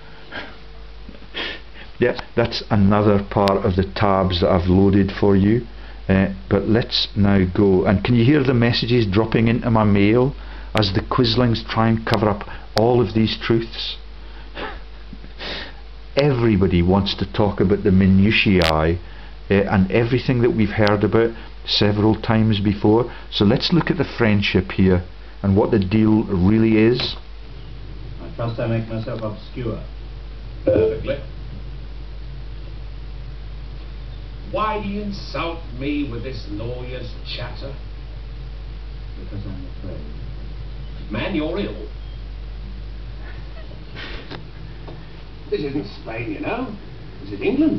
Yeah, that's another part of the tabs that I've loaded for you. Uh, but let's now go, and can you hear the messages dropping into my mail as the Quislings try and cover up all of these truths? Everybody wants to talk about the minutiae uh, and everything that we've heard about several times before. So let's look at the friendship here and what the deal really is. I trust I make myself obscure. Perfectly. Why do you insult me with this lawyer's chatter? Because I'm afraid. Man, you're ill. This isn't Spain, you know. This is England.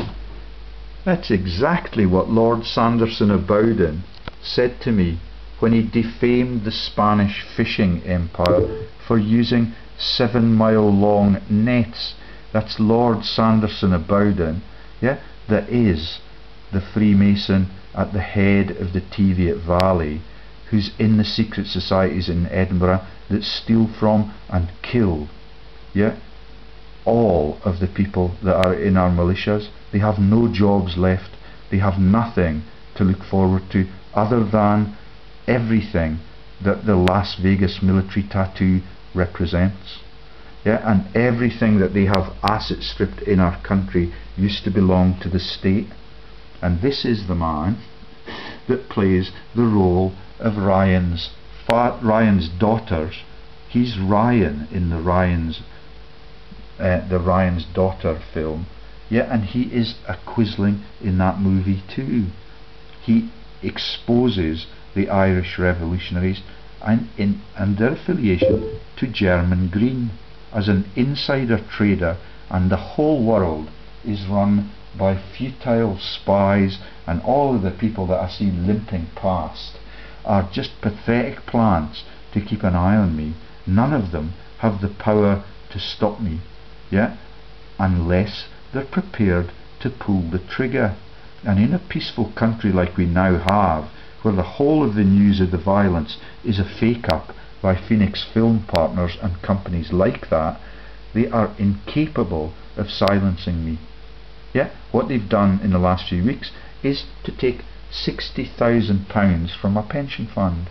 That's exactly what Lord Sanderson of Bowden said to me when he defamed the Spanish fishing empire for using seven mile long nets. That's Lord Sanderson of Bowden, yeah, that is the Freemason at the head of the Teviot Valley, who's in the secret societies in Edinburgh that steal from and kill, yeah, all of the people that are in our militias. They have no jobs left. They have nothing to look forward to other than everything that the Las Vegas military tattoo represents. Yeah, and everything that they have asset stripped in our country used to belong to the state. And this is the man that plays the role of Ryan's fa Ryan's daughters. He's Ryan in the Ryan's uh, the Ryan's daughter film. Yeah, and he is a Quisling in that movie too. He exposes the Irish revolutionaries and in and their affiliation to German Green as an insider trader, and the whole world is run by futile spies, and all of the people that I see limping past are just pathetic plants to keep an eye on me. None of them have the power to stop me, yeah, unless they're prepared to pull the trigger. And in a peaceful country like we now have, where the whole of the news of the violence is a fake up by Phoenix Film Partners and companies like that, they are incapable of silencing me. Yeah, what they've done in the last few weeks is to take sixty thousand pounds from my pension fund.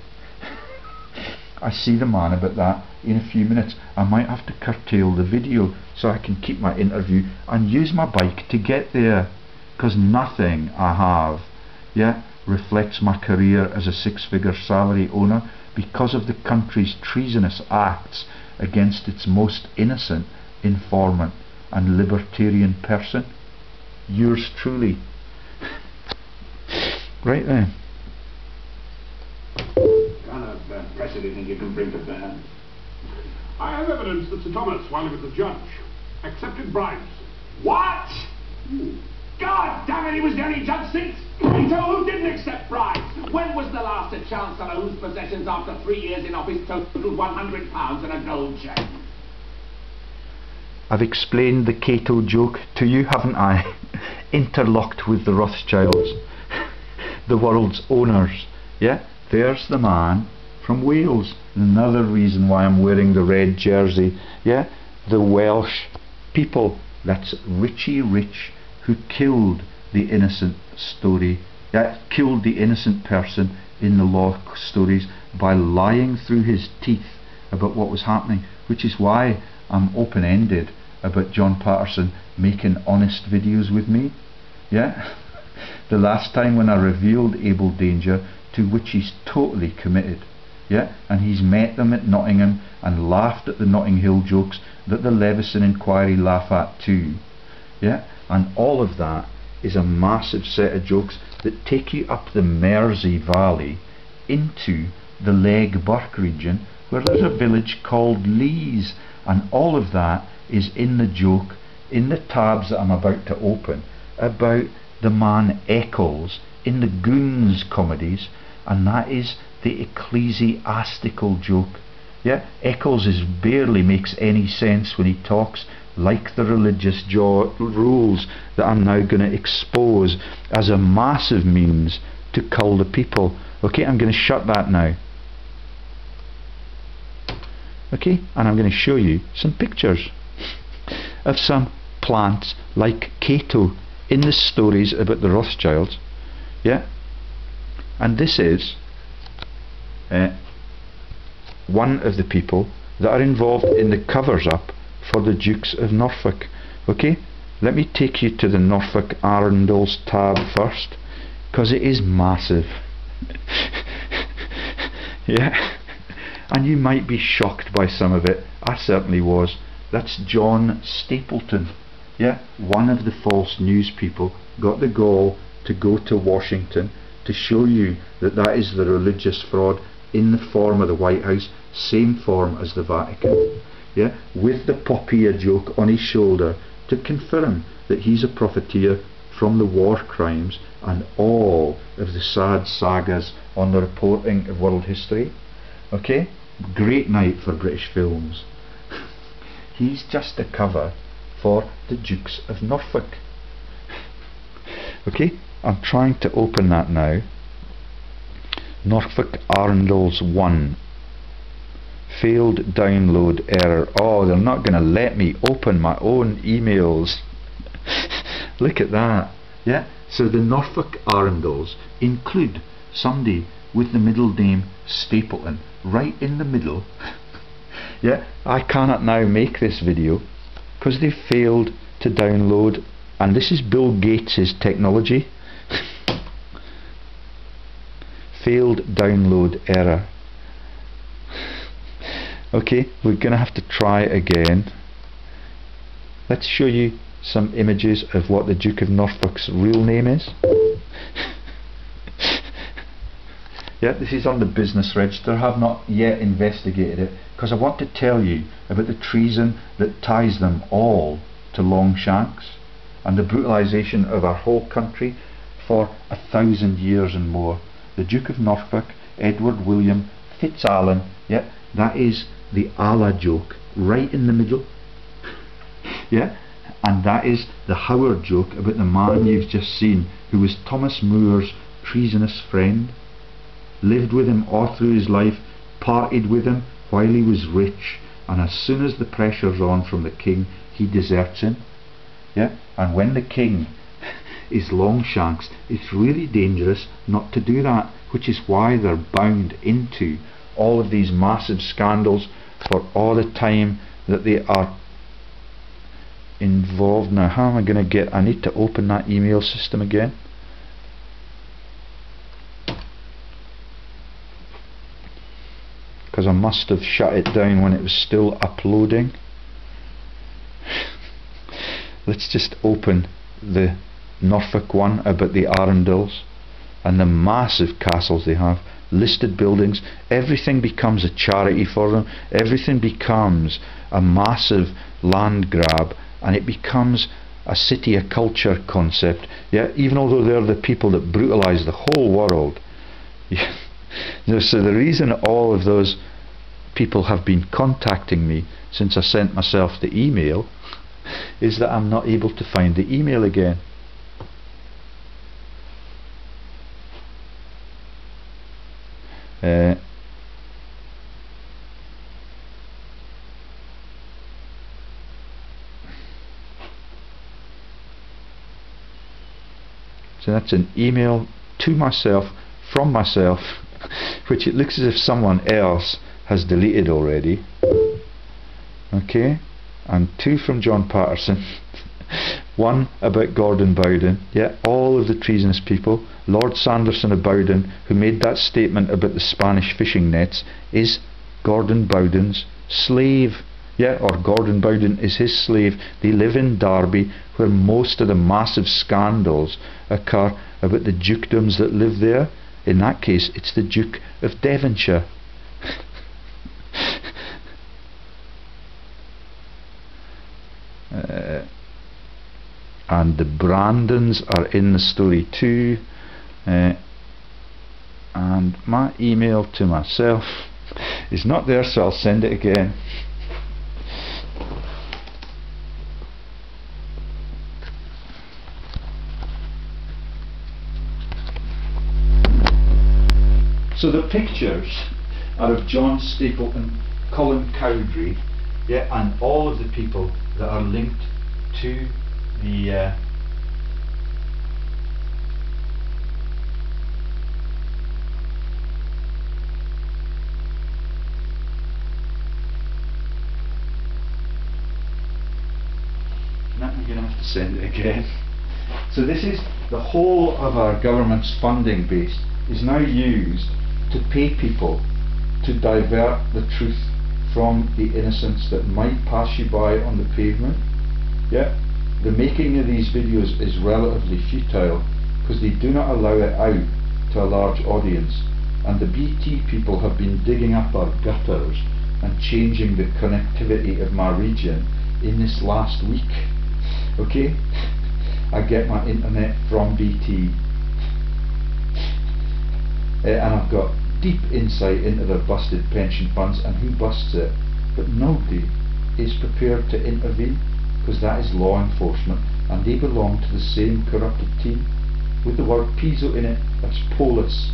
I see the man about that in a few minutes. I might have to curtail the video so I can keep my interview and use my bike to get there, because nothing I have, yeah, reflects my career as a six-figure salary owner because of the country's treasonous acts against its most innocent informant and libertarian person. Yours truly. Right then. Kind of uh, precedent do you think you can bring to bear? I have evidence that Sir Thomas, while he was a judge, accepted bribes. What? Hmm. God damn it, he was the only judge since. So who didn't accept bribes? When was the last a chancellor whose possessions after three years in office totaled one hundred pounds and a gold chain? I've explained the Cato joke to you, haven't I? Interlocked with the Rothschilds, the world's owners. Yeah, there's the man from Wales. Another reason why I'm wearing the red jersey. Yeah, the Welsh people. That's Richie Rich, who killed the innocent story. Yeah, killed the innocent person in the law stories by lying through his teeth about what was happening, which is why I'm open-ended about John Patterson making honest videos with me. Yeah, the last time when I revealed Able Danger, to which he's totally committed. Yeah, and he's met them at Nottingham and laughed at the Notting Hill jokes that the Levison inquiry laugh at too. Yeah, and all of that is a massive set of jokes that take you up the Mersey Valley into the Leg Burke region, where there's a village called Lees, and all of that is in the joke, in the tabs that I'm about to open, about the man Eccles in the Goons comedies, and that is the ecclesiastical joke. Yeah, Eccles is barely makes any sense when he talks like the religious jo rules that I'm now going to expose as a massive means to cull the people. Okay, I'm going to shut that now. Okay, and I'm going to show you some pictures of some plants like Cato in the stories about the Rothschilds. Yeah, and this is uh, one of the people that are involved in the covers up for the Dukes of Norfolk. Okay, let me take you to the Norfolk Arundels tab first, because it is massive. Yeah, and you might be shocked by some of it. I certainly was. That's John Stapleton. Yeah, one of the false news people got the gall to go to Washington to show you that that is the religious fraud in the form of the White House, same form as the Vatican. Yeah, with the Poppia joke on his shoulder to confirm that he's a profiteer from the war crimes and all of the sad sagas on the reporting of world history. Okay, great night for British films. He's just a cover for the Dukes of Norfolk. Okay, I'm trying to open that now. Norfolk Arundels one. Failed download error. Oh, they're not going to let me open my own emails. Look at that. Yeah, so the Norfolk Arundels include somebody with the middle name Stapleton right in the middle. Yeah, I cannot now make this video because they failed to download, and this is Bill Gates' technology. Failed download error. Okay, we're going to have to try again. Let's show you some images of what the Duke of Norfolk's real name is. Yeah, this is on the business register. I have not yet investigated it because I want to tell you about the treason that ties them all to Longshanks and the brutalisation of our whole country for a thousand years and more. The Duke of Norfolk, Edward William Fitzallan, yeah, that is the Allah joke right in the middle. Yeah, and that is the Howard joke about the man you've just seen who was Thomas Moore's treasonous friend, lived with him all through his life, parted with him while he was rich, and as soon as the pressure's on from the king, he deserts him. Yeah, and when the king is Longshanks, it's really dangerous not to do that, which is why they're bound into all of these massive scandals for all the time that they are involved. Now how am I going to get, I need to open that email system again. Because I must have shut it down when it was still uploading. Let's just open the Norfolk one about the Arundels and the massive castles they have, listed buildings. Everything becomes a charity for them. Everything becomes a massive land grab, and it becomes a city, a culture concept. Yeah, even although they're the people that brutalise the whole world. Yeah. So the reason all of those people have been contacting me since I sent myself the email is that I'm not able to find the email again. Uh, so that's an email to myself from myself, which it looks as if someone else has deleted already. Okay, and two from John Patterson. One about Gordon Bowden. Yeah, all of the treasonous people. Lord Sanderson of Bowden, who made that statement about the Spanish fishing nets, is Gordon Bowden's slave. Yeah, or Gordon Bowden is his slave. They live in Derby, where most of the massive scandals occur about the dukedoms that live there. In that case, it's the Duke of Devonshire. uh, and the Brandons are in the story too. Uh, and my email to myself is not there, so I'll send it again. So the pictures are of John Stapleton, Colin Cowdrey, yeah, and all of the people that are linked to the uh, now I'm going to have to send it again. So this is the whole of our government's funding base is now used to pay people to divert the truth from the innocents that might pass you by on the pavement. Yeah, the making of these videos is relatively futile because they do not allow it out to a large audience, and the B T people have been digging up our gutters and changing the connectivity of my region in this last week. Okay, I get my internet from B T. Uh, and I've got deep insight into their busted pension funds and who busts it, but nobody is prepared to intervene because that is law enforcement and they belong to the same corrupted team with the word Piso in it. That's polis.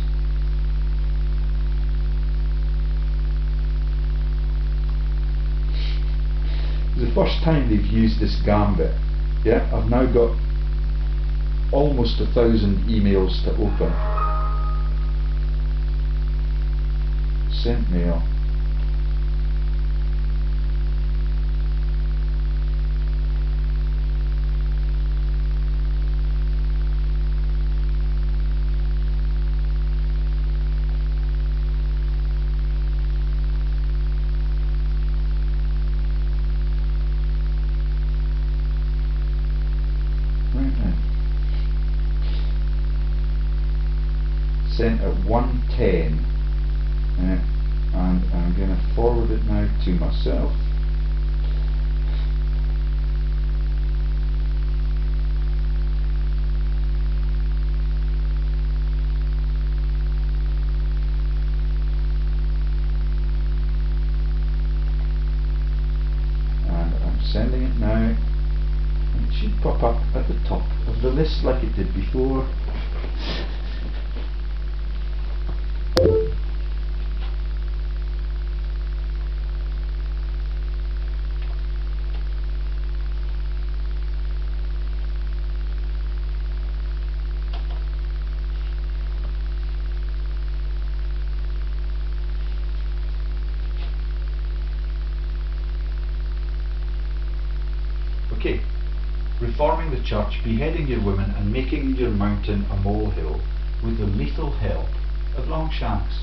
It's the first time they've used this gambit. Yeah, I've now got almost a thousand emails to open. Sent mail. Right then. Sent at one ten. Uh, and I'm going to forward it now to myself. And I'm sending it now, and it should pop up at the top of the list like it did before. Okay, reforming the church, beheading your women and making your mountain a molehill with the lethal help of Longshanks.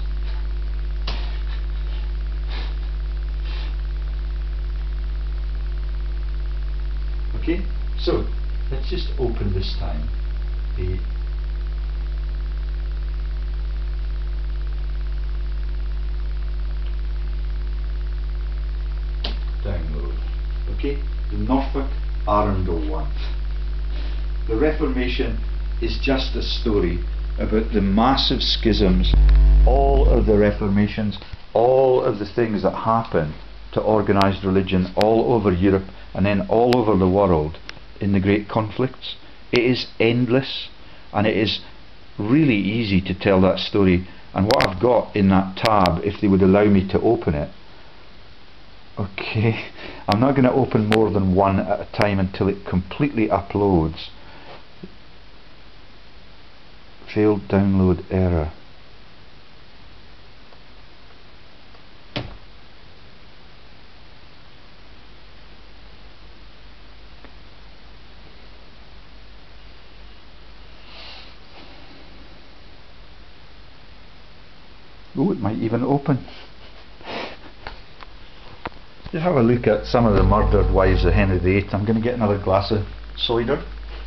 Okay, so let's just open this time the download. Okay, the Norfolk Arundel one. the Reformation is just a story about the massive schisms, all of the Reformations, all of the things that happen to organised religion all over Europe and then all over the world in the great conflicts. It is endless, and it is really easy to tell that story. And what I've got in that tab, if they would allow me to open it, okay, I'm not going to open more than one at a time until it completely uploads. Failed download error. Oh, it might even open. Just have a look at some of the murdered wives of Henry the Eighth. I'm going to get another glass of cider.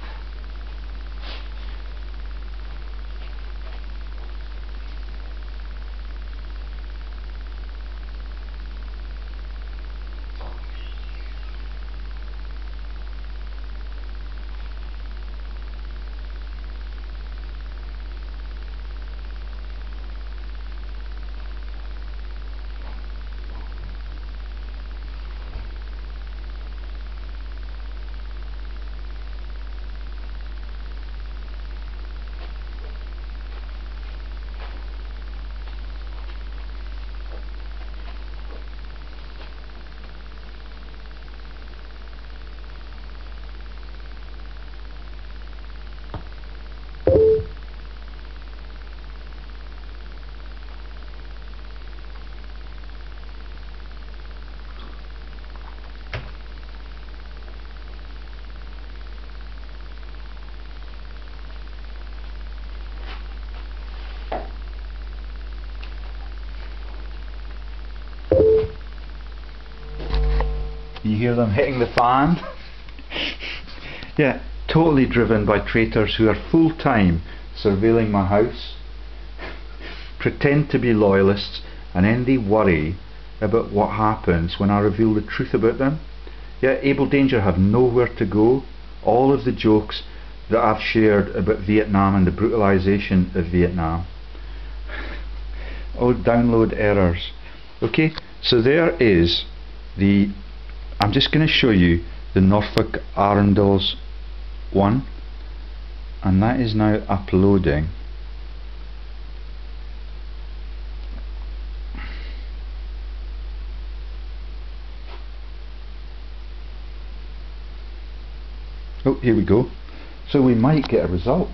You hear them hitting the fan? Yeah, totally driven by traitors who are full-time surveilling my house, pretend to be loyalists, and then they worry about what happens when I reveal the truth about them. Yeah, Able Danger have nowhere to go. All of the jokes that I've shared about Vietnam and the brutalization of Vietnam. Oh, download errors. Okay, so there is the, I'm just going to show you the Norfolk Arundels one, and that is now uploading. Oh, here we go. So we might get a result.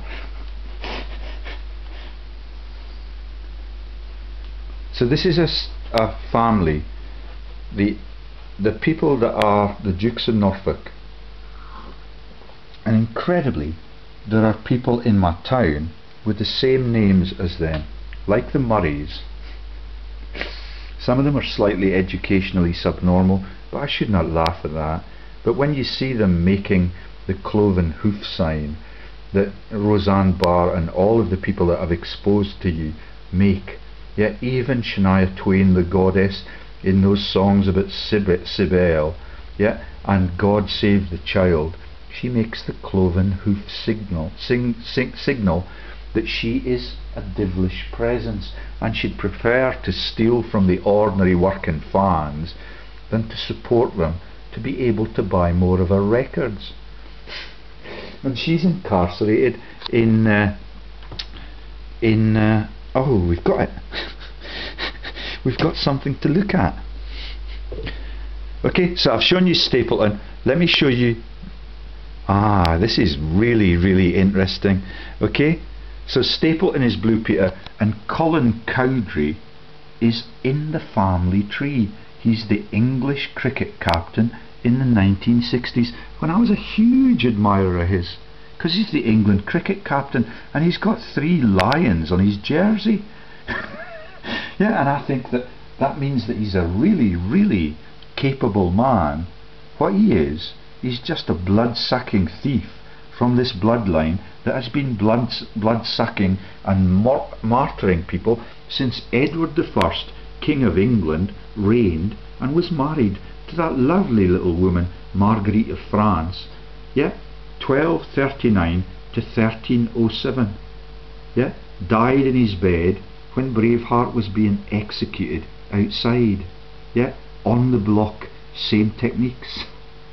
So this is a, a family, the the people that are the Dukes of Norfolk, and incredibly there are people in my town with the same names as them, like the Murrays. Some of them are slightly educationally subnormal, but I should not laugh at that. But when you see them making the cloven hoof sign that Roseanne Barr and all of the people that I've exposed to you make, yet even Shania Twain, the goddess, in those songs about Cybele, yeah, and God Save the Child, she makes the cloven hoof signal, sing, sing, signal that she is a devilish presence, and she'd prefer to steal from the ordinary working fans than to support them to be able to buy more of her records. And she's incarcerated in uh, in uh, oh, we've got it. We've got something to look at. Okay, so I've shown you Stapleton. Let me show you. Ah, this is really, really interesting. Okay, so Stapleton is Blue Peter, and Colin Cowdrey is in the family tree. He's the English cricket captain in the nineteen sixties, when I was a huge admirer of his, because he's the England cricket captain and he's got three lions on his jersey. Yeah, and I think that that means that he's a really, really capable man. What he is, he's just a blood-sucking thief from this bloodline that has been blood, blood-sucking and mar martyring people since Edward the First, King of England, reigned and was married to that lovely little woman, Marguerite of France. Yeah, twelve thirty-nine to thirteen oh seven. Yeah, died in his bed when Braveheart was being executed outside. Yeah, on the block, same techniques.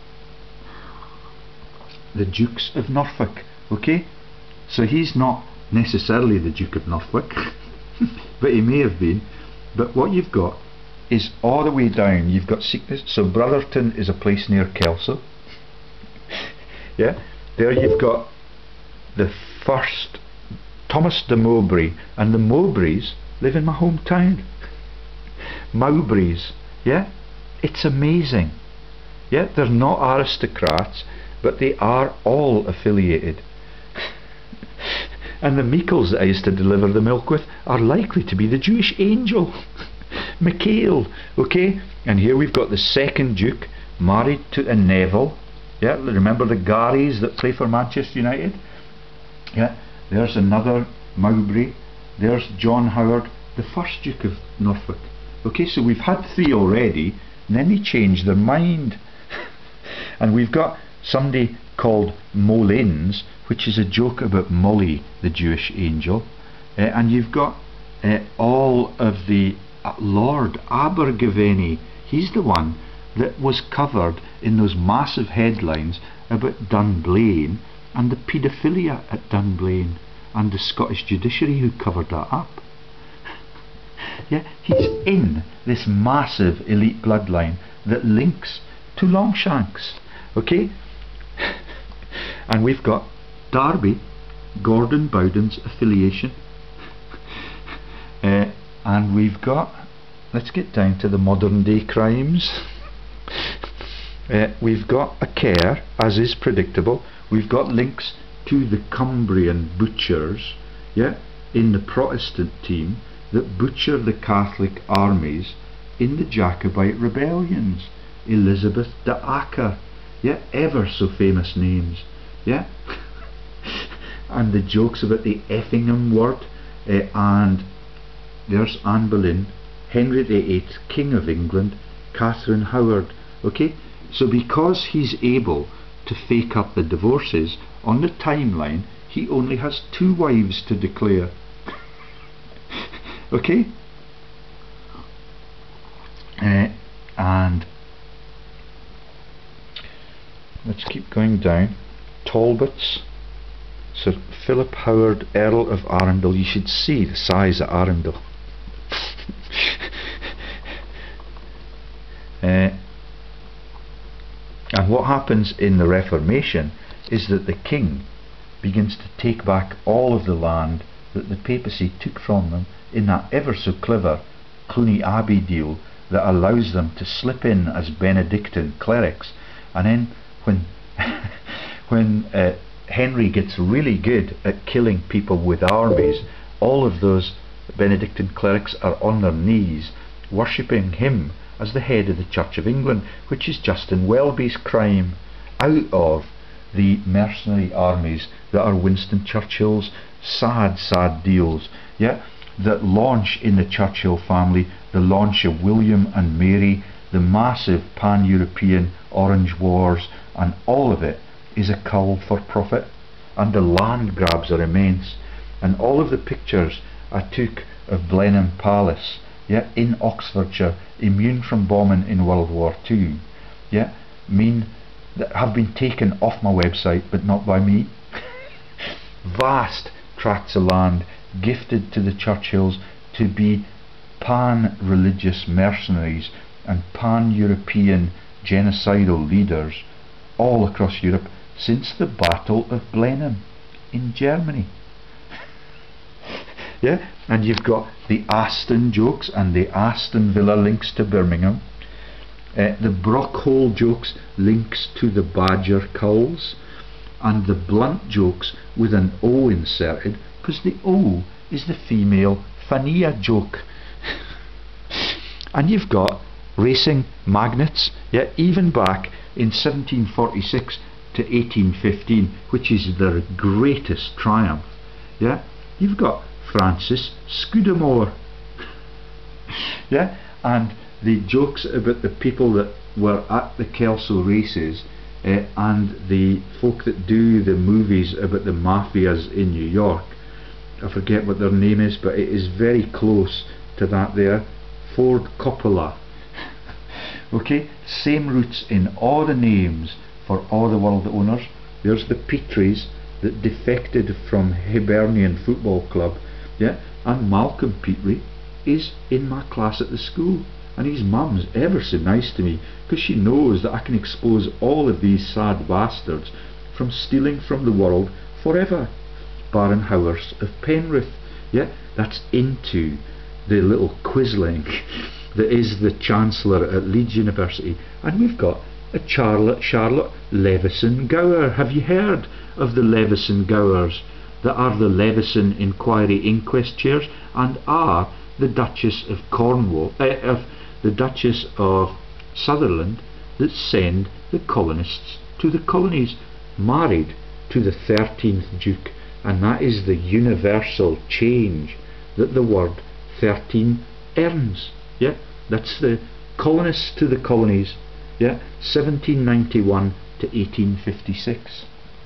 The Dukes of Norfolk. Okay, so he's not necessarily the Duke of Norfolk, but he may have been. But what you've got is all the way down, you've got sickness. So Brotherton is a place near Kelso. Yeah, there you've got the first Thomas de Mowbray, and the Mowbrays live in my hometown. Mowbrays, yeah, it's amazing. Yeah, they're not aristocrats, but they are all affiliated. And the Meikles that I used to deliver the milk with are likely to be the Jewish angel, Michael. Okay, and here we've got the second Duke married to a Neville. Yeah, remember the Garys that play for Manchester United? Yeah, there's another Mowbray. There's John Howard, the first Duke of Norfolk. Okay, so we've had three already, and then they changed their mind. And we've got somebody called Molins, which is a joke about Molly, the Jewish angel. Uh, and you've got uh, all of the uh, Lord Abergavenny. He's the one that was covered in those massive headlines about Dunblane and the paedophilia at Dunblane, and the Scottish judiciary who covered that up. Yeah, he's in this massive elite bloodline that links to Longshanks. Okay, and we've got Darby, Gordon Bowden's affiliation. uh, and we've got, let's get down to the modern day crimes. uh, we've got a Kerr, as is predictable. We've got links to the Cumbrian butchers, yeah, in the Protestant team that butcher the Catholic armies in the Jacobite rebellions. Elizabeth de Acre, yeah, ever so famous names, yeah. And the jokes about the Effingham word, uh, and there's Anne Boleyn, Henry the Eighth, King of England, Catherine Howard. Okay, so because he's able to fake up the divorces on the timeline, he only has two wives to declare. Okay, uh, and let's keep going down. Talbots, Sir Philip Howard, Earl of Arundel. You should see the size of Arundel. uh, and what happens in the Reformation is that the king begins to take back all of the land that the papacy took from them in that ever so clever Cluny Abbey deal that allows them to slip in as Benedictine clerics. And then when when uh, Henry gets really good at killing people with armies, all of those Benedictine clerics are on their knees worshipping him as the head of the Church of England, which is Justin Welby's crime, out of the mercenary armies that are Winston Churchill's sad, sad deals, yeah, that launch in the Churchill family, the launch of William and Mary, the massive pan-European Orange Wars, and all of it is a cull for profit, and the land grabs are immense. And all of the pictures I took of Blenheim Palace, yeah, in Oxfordshire, immune from bombing in World War Two, yeah, mean that have been taken off my website, but not by me. Vast tracts of land gifted to the Churchills to be pan-religious mercenaries and pan-European genocidal leaders all across Europe since the Battle of Blenheim in Germany. Yeah, and you've got the Aston jokes and the Aston Villa links to Birmingham, uh, the Brockhole jokes links to the Badger culls, and the Blunt jokes with an O inserted, because the O is the female Fania joke. And you've got racing magnates, yeah, even back in seventeen forty-six to eighteen fifteen, which is their greatest triumph. Yeah, you've got Francis Scudamore. Yeah, and the jokes about the people that were at the Kelso races uh, and the folk that do the movies about the mafias in New York, I forget what their name is, but it is very close to that there, Ford Coppola. Okay, same roots in all the names for all the world owners. There's the Petries that defected from Hibernian Football Club, yeah, and Malcolm Petrie is in my class at the school, and his mum's ever so nice to me because she knows that I can expose all of these sad bastards from stealing from the world forever. Baron Howard of Penrith, yeah, that's into the little quisling that is the Chancellor at Leeds University. And we've got a Charlotte, Charlotte Levison Gower. Have you heard of the Levison Gowers that are the Levison Inquiry Inquest chairs and are the Duchess of Cornwall, uh, of the Duchess of Sutherland that send the colonists to the colonies, married to the thirteenth Duke, and that is the universal change that the word thirteen earns. Yeah, that's the colonists to the colonies. Yeah, seventeen ninety-one to eighteen fifty-six.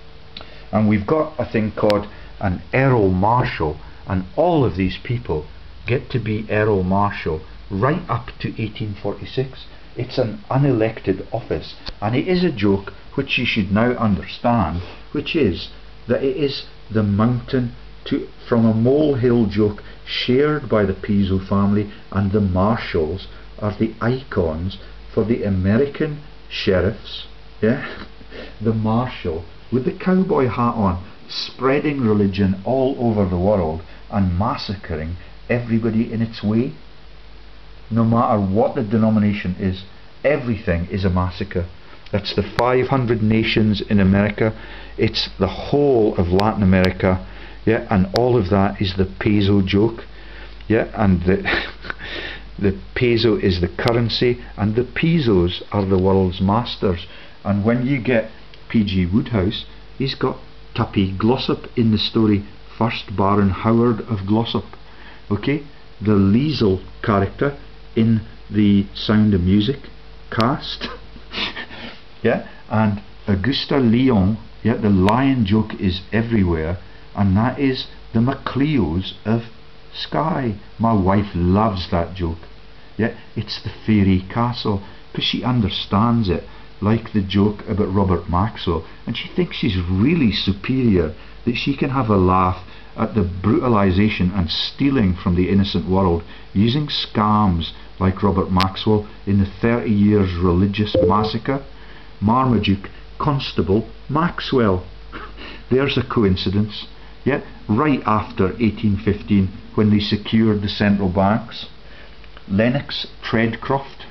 And we've got a thing called an Earl Marshal, and all of these people get to be Earl Marshal right up to eighteen forty-six. It's an unelected office, and it is a joke which you should now understand, which is that it is the mountain to from a molehill joke shared by the Piso family, and the Marshals are the icons for the American sheriffs. Yeah, the Marshal with the cowboy hat on, spreading religion all over the world and massacring everybody in its way. No matter what the denomination is, everything is a massacre. That's the five hundred nations in America, it's the whole of Latin America, yeah, and all of that is the peso joke, yeah, and the the peso is the currency, and the pesos are the world's masters. And when you get P G Wodehouse, he's got Tuppy Glossop in the story, first Baron Howard of Glossop. Okay, the Liesel character in the Sound of Music cast, yeah, and Augusta Leon, yeah, the lion joke is everywhere, and that is the Macleos of Skye. My wife loves that joke. Yeah, it's the fairy castle, because she understands it, like the joke about Robert Maxwell, and she thinks she's really superior, that she can have a laugh at the brutalisation and stealing from the innocent world using scams like Robert Maxwell in the thirty years religious massacre. Marmaduke Constable Maxwell. There's a coincidence. Yeah, right after eighteen fifteen, when they secured the central banks. Lennox Treadcroft.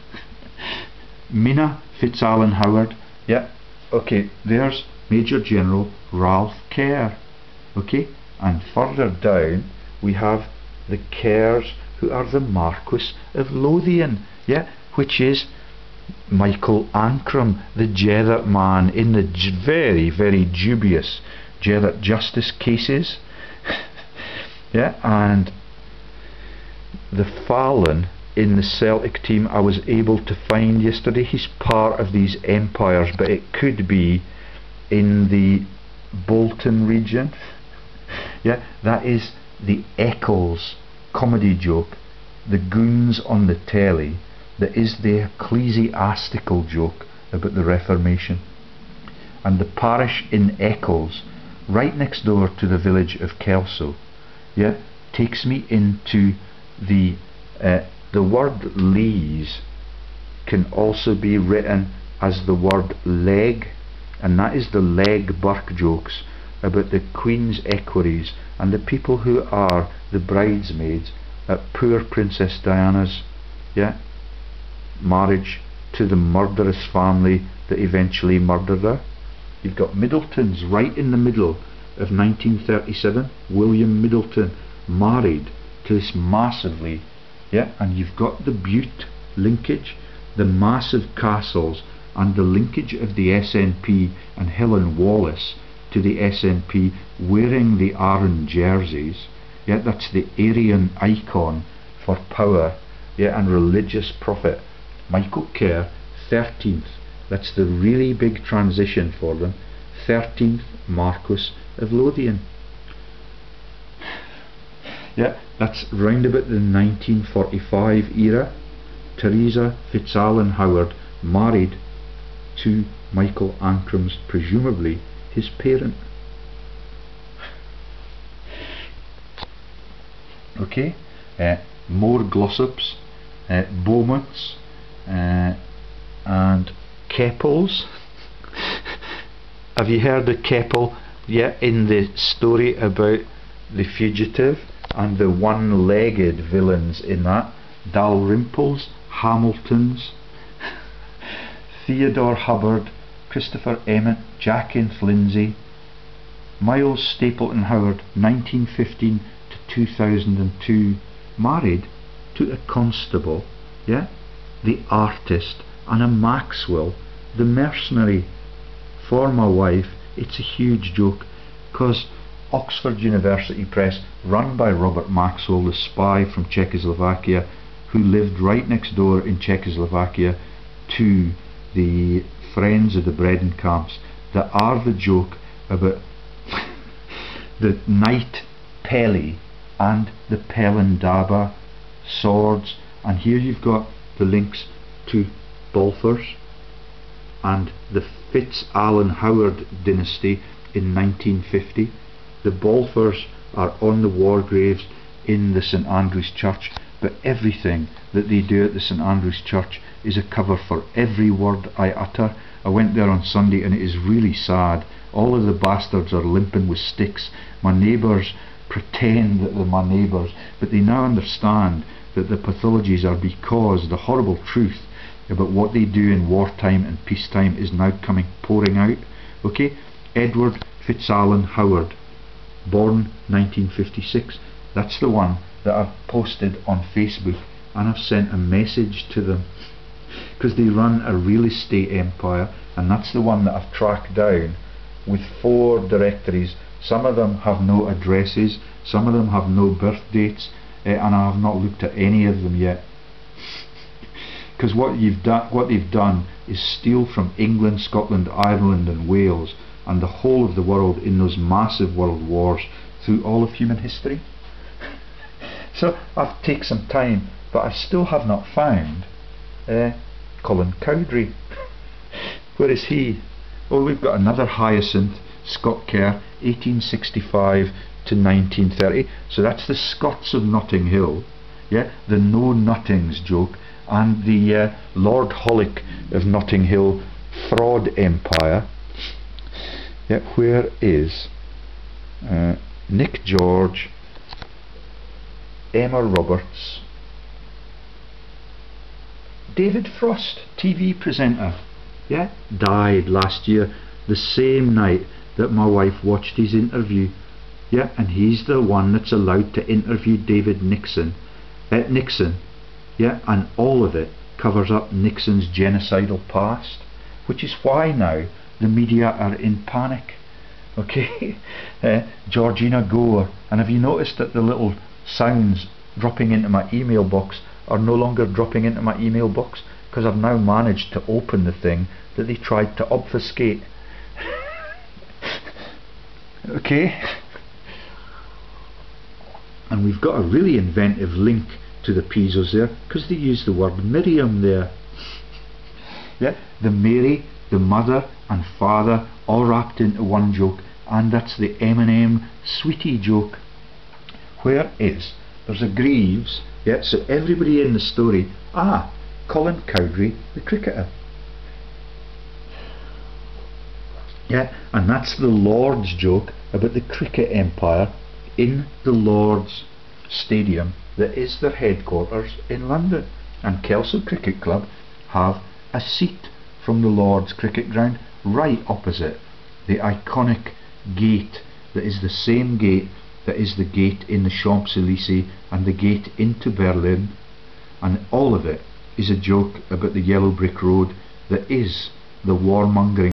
Mina Fitzallan-Howard. Yeah, okay, there's Major General Ralph Kerr. Okay, and further down we have the Kerrs, who are the Marquis of Lothian, yeah, which is Michael Ancram, the Jether man in the j very, very dubious Jether justice cases. Yeah, and the Fallon in the Celtic team I was able to find yesterday. He's part of these empires, but it could be in the Bolton region. Yeah, that is the Eccles comedy joke, the goons on the telly, that is the ecclesiastical joke about the Reformation. And the parish in Eccles, right next door to the village of Kelso, yeah, takes me into the uh, the word lees can also be written as the word leg, and that is the leg Burke jokes about the Queen's equerries and the people who are the bridesmaids at poor Princess Diana's, yeah, marriage to the murderous family that eventually murdered her. You've got Middleton's right in the middle of nineteen thirty-seven, William Middleton married to this massively, yeah, and you've got the Bute linkage, the massive castles, and the linkage of the S N P and Helen Wallace to the S N P wearing the Arran jerseys. Yeah, that's the Aryan icon for power, yeah, and religious profit. Michael Kerr, thirteenth, That's the really big transition for them. thirteenth Marquess of Lothian. Yeah, that's round about the nineteen forty-five era. Teresa Fitzallan-Howard married to Michael Ancram's, presumably his parent. Okay, uh, more glossops, uh, Beaumonts, uh, and Keppels. Have you heard of Keppel? Yeah, in the story about the fugitive and the one-legged villains in that, Dalrymples, Hamiltons, Theodore Hubbard, Christopher Emmett, Jack Inth Lindsay, Miles Stapleton Howard, nineteen fifteen to two thousand two, married to a constable, yeah, the artist, and a Maxwell, the mercenary. For my wife, it's a huge joke, because Oxford University Press, run by Robert Maxwell, the spy from Czechoslovakia, who lived right next door in Czechoslovakia to the Friends of the Breeden camps, that are the joke about the Knight Peli and the Pelindaba swords. And here you've got the links to Balfours and the Fitzallan-Howard dynasty in nineteen fifty. The Balfours are on the war graves in the St Andrew's Church, but everything that they do at the St Andrew's Church is a cover for every word I utter. I went there on Sunday and it is really sad. All of the bastards are limping with sticks. My neighbours pretend that they're my neighbours, but they now understand that the pathologies are because the horrible truth about what they do in wartime and peacetime is now coming pouring out. Okay, Edward Fitzallan-Howard, born nineteen fifty-six. That's the one that I've posted on Facebook, and I've sent a message to them, because they run a real estate empire, and that's the one that I've tracked down with four directories. Some of them have no addresses, some of them have no birth dates, uh, and I have not looked at any of them yet. Because what you've done, what they've done, is steal from England, Scotland, Ireland, and Wales, and the whole of the world in those massive world wars through all of human history. So I've taken some time, but I still have not found uh, Colin Cowdrey. Where is he? Oh, we've got another Hyacinth, Scott Kerr, eighteen sixty-five to nineteen thirty. So that's the Scots of Notting Hill, yeah, the no nothings joke, and the uh, Lord Hollick of Notting Hill fraud empire. Yeah, where is uh, Nick George, Emma Roberts, David Frost, T V presenter, yeah, died last year, the same night that my wife watched his interview. Yeah, and he's the one that's allowed to interview David Nixon, uh, Nixon, yeah, and all of it covers up Nixon's genocidal past, which is why now the media are in panic. Okay, uh, Georgina Gore, and have you noticed that the little sounds dropping into my email box are no longer dropping into my email box, because I've now managed to open the thing that they tried to obfuscate. Okay, and we've got a really inventive link to the Pisos there, because they use the word Miriam there. Yeah, the Mary, the mother and father all wrapped into one joke, and that's the M and M sweetie joke. Where is, there's a Greaves, yeah, so everybody in the story, ah, Colin Cowdrey, the cricketer. Yeah, and that's the Lord's joke about the cricket empire in the Lord's Stadium that is their headquarters in London. And Kelso Cricket Club have a seat from the Lord's cricket ground right opposite the iconic gate that is the same gate that is the gate in the Champs-Élysées and the gate into Berlin, and all of it is a joke about the yellow brick road that is the warmongering